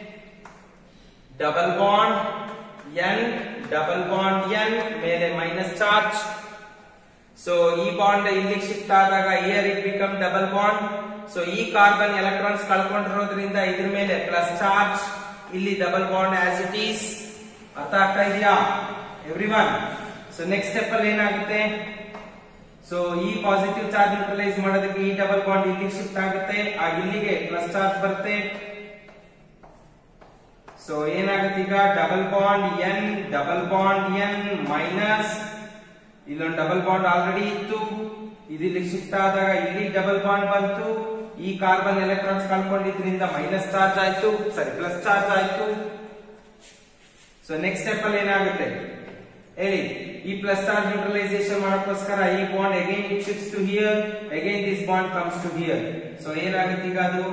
double bond N, double bond N, ಮೇಲೆ ಮೈನಸ್ ಚಾರ್ಜ್. ಸೊ ಈ ಬಾಂಡ್ ಇಲ್ಲಿ ಶಿಫ್ಟ್ ಆದಾಗ here it become double bond. So ಈ ಕಾರ್ಬನ್ ಎಲೆಕ್ಟ್ರಾನ್ಸ್ ಕಳ್ಕೊಂಡಿರೋದ್ರಿಂದ ಇದ್ರ ಮೇಲೆ ಪ್ಲಸ್ ಚಾರ್ಜ್, ಇಲ್ಲಿ double bond as it is. ಅರ್ಥ ಆಗ್ತಾ ಇದೆಯಾ ಎವ್ರಿವನ್? ಸೊ ನೆಕ್ಸ್ಟ್ ಸ್ಟೆಪ್ ಅಲ್ಲಿ ಏನಾಗುತ್ತೆ, ಸೊ ಈ ಪಾಸಿಟಿವ್ ಚಾರ್ಜ್ ನ್ಯೂಟ್ರಲೈಸ್ ಮಾಡೋದಕ್ಕೆ ಈ ಡಬಲ್ ಬಾಂಡ್ ಇಲ್ಲಿ ಶಿಫ್ಟ್ ಆಗುತ್ತೆ, ಆಗ ಇಲ್ಲಿಗೆ ಪ್ಲಸ್ ಚಾರ್ಜ್ ಬರುತ್ತೆ. ಸೊ ಏನಾಗುತ್ತೆ ಈಗ, double bond N, double bond N minus, ಇಲ್ಲೊಂದು ಡಬಲ್ ಬಾಂಡ್ ಆಲ್ರೆಡಿ ಇತ್ತು, ಇದು ಇಲ್ಲಿ ಶಿಫ್ಟ್ ಆದಾಗ ಇಲ್ಲಿ ಡಬಲ್ ಬಾಂಡ್ ಬಂತು, ಈ ಕಾರ್ಬನ್ ಎಲೆಕ್ಟ್ರಾನ್ಸ್ ಕಳ್ಕೊಂಡಿದ್ರಿಂದ ಮೈನಸ್ ಚಾರ್ಜ್ ಆಯ್ತು, ಸರಿ ಪ್ಲಸ್ ಚಾರ್ಜ್ ಆಯ್ತು. ಸೊ ನೆಕ್ಸ್ಟ್ ಸ್ಟೆಪ್ ಅಲ್ಲಿ ಏನಾಗುತ್ತೆ ಹೇಳಿ, ಈ ಪ್ಲಸ್ ಚಾರ್ಜ್ ನ್ಯೂಟ್ರಲೈಸೇಷನ್ ಮಾಡೋಕ್ಕೋಸ್ಕರ ಈ bond again it shifts to here, again this bond comes to here. So ಏನಾಗುತ್ತೆ ಈಗ ಅದು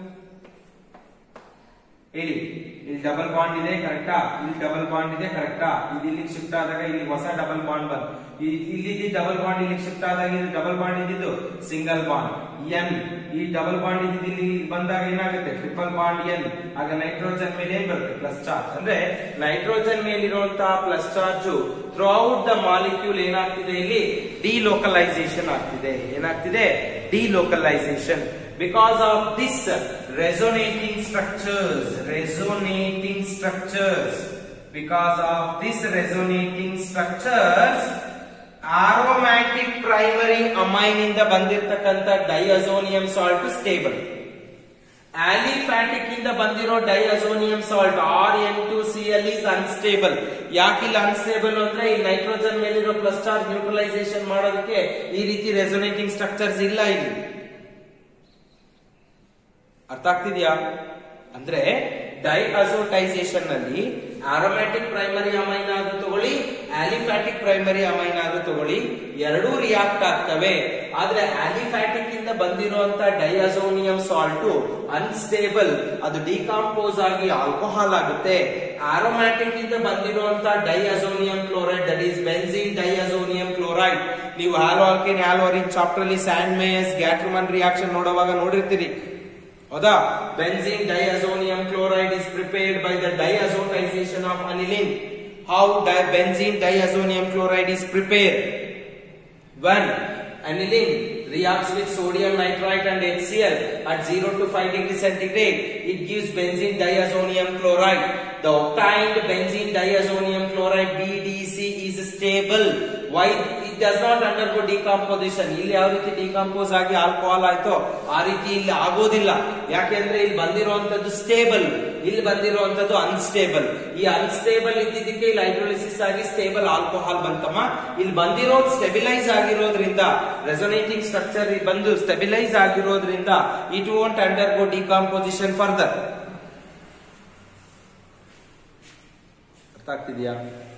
ಹೇಳಿ, ಇಲ್ಲಿ ಡಬಲ್ ಬಾಂಡ್ ಇದೆ ಕರೆಕ್ಟಾ, ಇಲ್ಲಿ ಡಬಲ್ ಬಾಂಡ್ ಇದೆ ಕರೆಕ್ಟಾ, ಇದು ಇಲ್ಲಿಗೆ ಶಿಫ್ಟ್ ಆದಾಗ ಇಲ್ಲಿ ಹೊಸ ಡಬಲ್ ಬಾಂಡ್ ಬಂತು, ಇಲ್ಲಿ ಡಬಲ್ ಬಾಂಡ್ ಇಲ್ಲಿ ಶಿಫ್ಟ್ ಆದಾಗ ಇದು ಡಬಲ್ ಬಾಂಡ್ ಇದ್ದಿದ್ದು ಸಿಂಗಲ್ ಬಾಂಡ್ ಎನ್, ಈ ಡಬಲ್ ಬಾಂಡ್ ಇದ್ದಿದ್ದು ಇಲ್ಲಿ ಬಂದಾಗ ಏನಾಗುತ್ತೆ ಟ್ರಿಪಲ್ ಬಾಂಡ್ ಎನ್. ಆಗ ನೈಟ್ರೋಜನ್ ಮೇಲೆ ಏನ್ ಬರುತ್ತೆ ಪ್ಲಸ್ ಚಾರ್ಜ್. ಅಂದ್ರೆ ನೈಟ್ರೋಜನ್ ಮೇಲಿರುವಂತಹ ಪ್ಲಸ್ ಚಾರ್ಜ್ ಥ್ರೂ ಔಟ್ ದ ಮಾಲಿಕ್ಯೂಲ್ ಏನಾಗ್ತಿದೆ ಇಲ್ಲಿ ಡಿಲೋಕಲೈಸೇಷನ್ ಆಗ್ತಿದೆ. ಏನಾಗ್ತಿದೆ delocalisation. Because of this resonating structures, resonating structures, because of this resonating structures, aromatic primary amine ಇಂದ ಬಂದಿರತಕ್ಕಂತ ಡೈಅಜೋನಿಯಂ ಸಾಲ್ಟ್ ಸ್ಟೇಬಲ್, ಆಲಿಫ್ಯಾಟಿಕ್ ಇಂದ ಬಂದಿರೋ diazonium salt R N two C L is unstable. ಯಾಕಿಲ್ಲ ಅನ್ಸ್ಟೇಬಲ್ ಅಂದ್ರೆ ಈ nitrogen ಮೇಲಿರೋ plus charge neutralisation ಮಾಡೋದಕ್ಕೆ ಈ ರೀತಿ ರೆಸೋನೇಟಿಂಗ್ ಸ್ಟ್ರಕ್ಚರ್ಸ್ ಇಲ್ಲ ಇಲ್ಲಿ. ಅರ್ಥ ಆಗ್ತಿದ್ಯಾ? ಅಂದ್ರೆ ಡೈಅಜೋಟೈಸೇಷನ್ ನಲ್ಲಿ ಆರೋಮ್ಯಾಟಿಕ್ ಪ್ರೈಮರಿ ಅಮೈನ್ ಆದ್ರೂ ತಗೊಳ್ಳಿ, ಆಲಿಫ್ಯಾಟಿಕ್ ಪ್ರೈಮರಿ ಅಮೈನ್ ಆದ್ರೂ ತಗೊಳ್ಳಿ, ಎರಡೂ ರಿಯಾಕ್ಟ್ ಆಗ್ತವೆ. ಆದ್ರೆ ಆಲಿಫ್ಯಾಟಿಕ್ ಇಂದ ಬಂದಿರುವಂತ ಡೈಅಜೋನಿಯಂ ಸಾಲ್ಟ್ ಅನ್ಸ್ಟೇಬಲ್, ಅದು ಡಿಕಾಂಪೋಸ್ ಆಗಿ ಆಲ್ಕೋಹಾಲ್ ಆಗುತ್ತೆ. ಆರೋಮ್ಯಾಟಿಕ್ ಇಂದ ಬಂದಿರುವಂತ diazonium chloride, that is benzene diazonium chloride. ನೀವು halo alkane halo arene chapter ಅಲ್ಲಿ ಸ್ಯಾಂಡ್ ಮೇಯಸ್ ಗ್ಯಾಟ್ರಮನ್ ರಿಯಾಕ್ಷನ್ ನೋಡುವಾಗ ನೋಡಿರ್ತೀರಿ ಹೌದಾ? Benzene diazonium chloride is prepared by the diazotization of aniline. How di benzene diazonium chloride is prepared? When aniline reacts with sodium nitrite and H C L at zero to five degree centigrade, it gives benzene diazonium chloride. The obtained benzene diazonium chloride B D C is stable. Why? It does not undergo decomposition. ಇಲ್ಲಿ ಯಾವ ರೀತಿ decompose ಆಗಿ alcohol ಆಯ್ತೋ ಆ ರೀತಿ ಇಲ್ಲಿ ಆಗೋದಿಲ್ಲ. ಯಾಕೆಂದ್ರೆ ಇಲ್ಲಿ ಬಂದಿರುವಂತದ್ದು ಸ್ಟೇಬಲ್, ಇಲ್ಲಿ ಬಂದಿರುವಂತದ್ದು ಅನ್ಸ್ಟೇಬಲ್. ಈ ಅನ್ಸ್ಟೇಬಲ್ ಇದ್ದಿದ್ದಕ್ಕೆ ಇಲ್ಲಿ ಹೈಡ್ರೋಲಿಸಿಸ್ ಆಗಿ ಸ್ಟೇಬಲ್ ಆಲ್ಕೋಹಾಲ್ ಬಂತಮ್ಮ. ಇಲ್ಲಿ ಬಂದಿರೋದು ಸ್ಟೆಬಿಲೈಸ್ ಆಗಿರೋದ್ರಿಂದ, ರೆಸೋನೇಟಿಂಗ್ ಸ್ಟ್ರಕ್ಚರ್ ಬಂದು ಸ್ಟೆಬಿಲೈಸ್ ಆಗಿರೋದ್ರಿಂದ it won't undergo decomposition further. ಅರ್ಥ ಆಗ್ತಿದ್ಯಾ?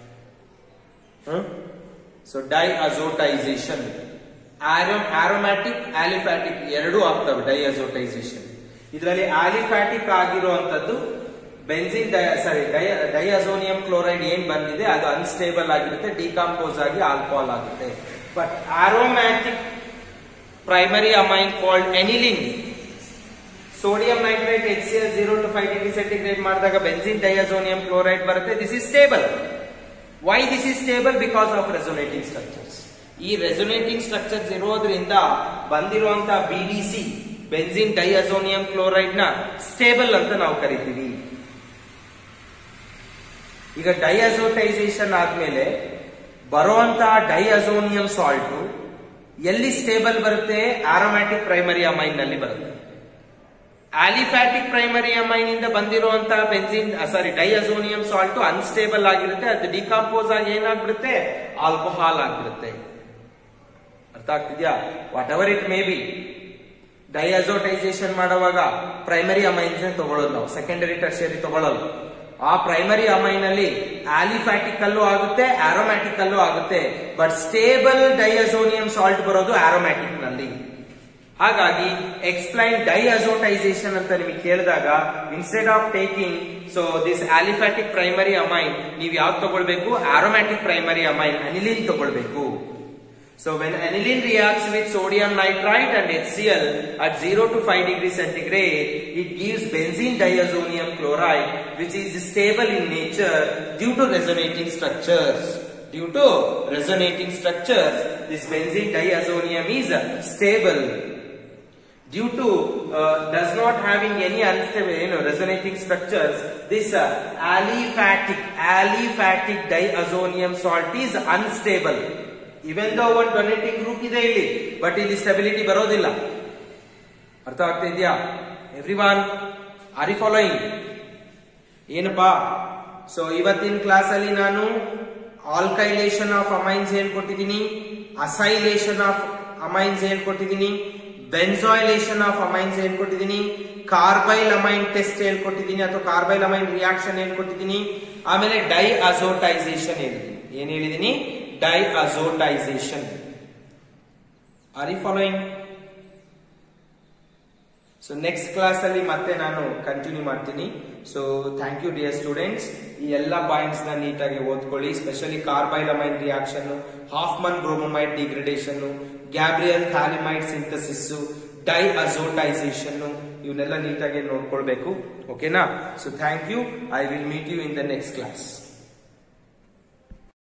ಸೊ ಡೈಅಜೋಟೈಸೇಷನ್, ಆರೋಮ್ಯಾಟಿಕ್ ಆಲಿಫ್ಯಾಟಿಕ್ ಎರಡೂ ಆಗ್ತವೆ ಡೈಅಜೋಟೈಸೇಷನ್. ಇದರಲ್ಲಿ ಆಲಿಫ್ಯಾಟಿಕ್ ಆಗಿರುವಂತದ್ದು benzene di sorry diazonium chloride ಏನ್ ಬಂದಿದೆ ಅದು ಅನ್ಸ್ಟೇಬಲ್ ಆಗಿರುತ್ತೆ, ಡಿಕಾಂಪೋಸ್ ಆಗಿ ಆಲ್ಕೋಹಾಲ್ ಆಗುತ್ತೆ. But aromatic primary amine called aniline, sodium nitrate H C L zero to five degree centigrade ಮಾಡಿದಾಗ ಬೆನ್ಸಿನ್ ಡೈಅಜೋನಿಯಂ ಕ್ಲೋರೈಡ್ ಬರುತ್ತೆ. This is stable. Why this is stable? Because of resonating structures. ಈ resonating structures ಇರೋದ್ರಿಂದ ಬಂದಿರುವಂತ B D C benzene diazonium chloride ನ stable ಅಂತ ನಾವು ಕರಿತೀವಿ. ಈಗ ಡೈಅಜೋಟೈಸೇಷನ್ ಆದ್ಮೇಲೆ ಬರುವಂತಹ ಡೈಅಜೋನಿಯಂ ಸಾಲ್ಟ್ ಎಲ್ಲಿ ಸ್ಟೇಬಲ್ ಬರುತ್ತೆ? ಆರೋಮ್ಯಾಟಿಕ್ ಪ್ರೈಮರಿ ಅಮೈನ್ ನಲ್ಲಿ ಬರುತ್ತೆ. ಆಲಿಫ್ಯಾಟಿಕ್ ಪ್ರೈಮರಿ ಅಮೈನ್ ಇಂದ ಬಂದಿರುವಂತಹ benzene sorry diazonium salt unstable ಆಗಿರುತ್ತೆ, ಅದು ಡಿಕಾಂಪೋಸ್ ಆಗಿ ಏನಾಗ್ಬಿಡುತ್ತೆ? ಆಲ್ಕೋಹಾಲ್ ಆಗ್ಬಿಡುತ್ತೆ. ಅರ್ಥ ಆಗ್ತಿದ್ಯಾ? Whatever it may be, diazotisation ಮಾಡುವಾಗ ಪ್ರೈಮರಿ ಅಮೈನ್ಸ್ ತಗೊಳ್ಳೋದು ನಾವು, ಸೆಕೆಂಡರಿ ಟರ್ಷಿಯರಿ ತಗೊಳ್ಳೋದು. ಆ ಪ್ರೈಮರಿ ಅಮೈನ್ ಅಲ್ಲಿ ಆಲಿಫ್ಯಾಟಿಕ್ ಅಲ್ಲೂ ಆಗುತ್ತೆ, ಆರೋಮ್ಯಾಟಿಕ್ ಅಲ್ಲೂ ಆಗುತ್ತೆ. ಬಟ್ ಸ್ಟೇಬಲ್ ಡೈಅಜೋನಿಯಂ ಸಾಲ್ಟ್ ಬರೋದು ಆರೋಮ್ಯಾಟಿಕ್ ನಲ್ಲಿ. ಹಾಗಾಗಿ ಎಕ್ಸ್ಪ್ಲೈನ್ ಡೈಅಜೋಟೈಸೇಷನ್ ಅಂತ ನಿಮಗೆ ಕೇಳಿದಾಗ instead of taking so this aliphatic primary amine ನೀವು ಯಾವ್ದು ತಗೊಳ್ಬೇಕು, ಆರೋಮ್ಯಾಟಿಕ್ ಪ್ರೈಮರಿ ಅಮೈನ್ ಅನಿಲಿನ್ ತಗೊಳ್ಬೇಕು. So when aniline reacts with sodium nitrite and HCl at zero to five degree centigrade, it gives benzene diazonium chloride, which is stable in nature due to resonating structures. Due to resonating structures, this benzene diazonium is stable. Due to uh, does not having any unstable, you know, resonating structures, this uh, aliphatic aliphatic diazonium salt is unstable. Even though one donating group ಇದೆ ಇಲ್ಲಿ, but ಇಲ್ಲಿ stability ಬರೋದಿಲ್ಲ. ಅರ್ಥ ಆಗ್ತಾ ಇದೆಯಾ everyone? Are you following? ಏನಪ್ಪಾ, so ಇವತ್ತಿನ class ಅಲ್ಲಿ ನಾನು ಆಲ್ಕೈಲೇಷನ್ ಆಫ್ ಅಮೈನ್ಸ್ ಹೇಳ್ಕೊಟ್ಟಿದ್ದೀನಿ, ಅಸೈಲೇಷನ್ ಆಫ್ ಅಮೈನ್ಸ್ ಹೇಳ್ಕೊಟ್ಟಿದ್ದೀನಿ, ಬೆನ್ಸಾಯ್ಲೇಷನ್ ಆಫ್ ಅಮೈನ್ಸ್ ಹೇಳ್ಕೊಟ್ಟಿದ್ದೀನಿ, ಕಾರ್ಬೈಲ್ ಅಮೈನ್ ಟೆಸ್ಟ್ ಹೇಳ್ಕೊಟ್ಟಿದ್ದೀನಿ ಅಥವಾ ಕಾರ್ಬೈಲ್ ಅಮೈನ್ ರಿಯಾಕ್ಷನ್ ಹೇಳ್ಕೊಟ್ಟಿದ್ದೀನಿ, ಆಮೇಲೆ ಡೈಅಜೋಟೈಸೇಷನ್ ಹೇಳಿದ್ದೀನಿ. ಏನ್ ಹೇಳಿದೀನಿ? Diazotisation. Are you following? So next class ಅಲ್ಲಿ ಮತ್ತೆ ನಾನು ಕಂಟಿನ್ಯೂ ಮಾಡ್ತೀನಿ. So thank you dear students. ಈ ಎಲ್ಲ ಪಾಯಿಂಟ್ಸ್ ನ ನೀಟಾಗಿ ಓದ್ಕೊಳ್ಳಿ. Specially carbyl amine reaction, Hofmann bromamide degradation, Gabriel phthalimide synthesis, diazotisation, ಇವನ್ನೆಲ್ಲ ನೀಟಾಗಿ ನೋಡ್ಕೊಳ್ಬೇಕು. ಓಕೆನಾ? So thank you. I will meet you in the next class.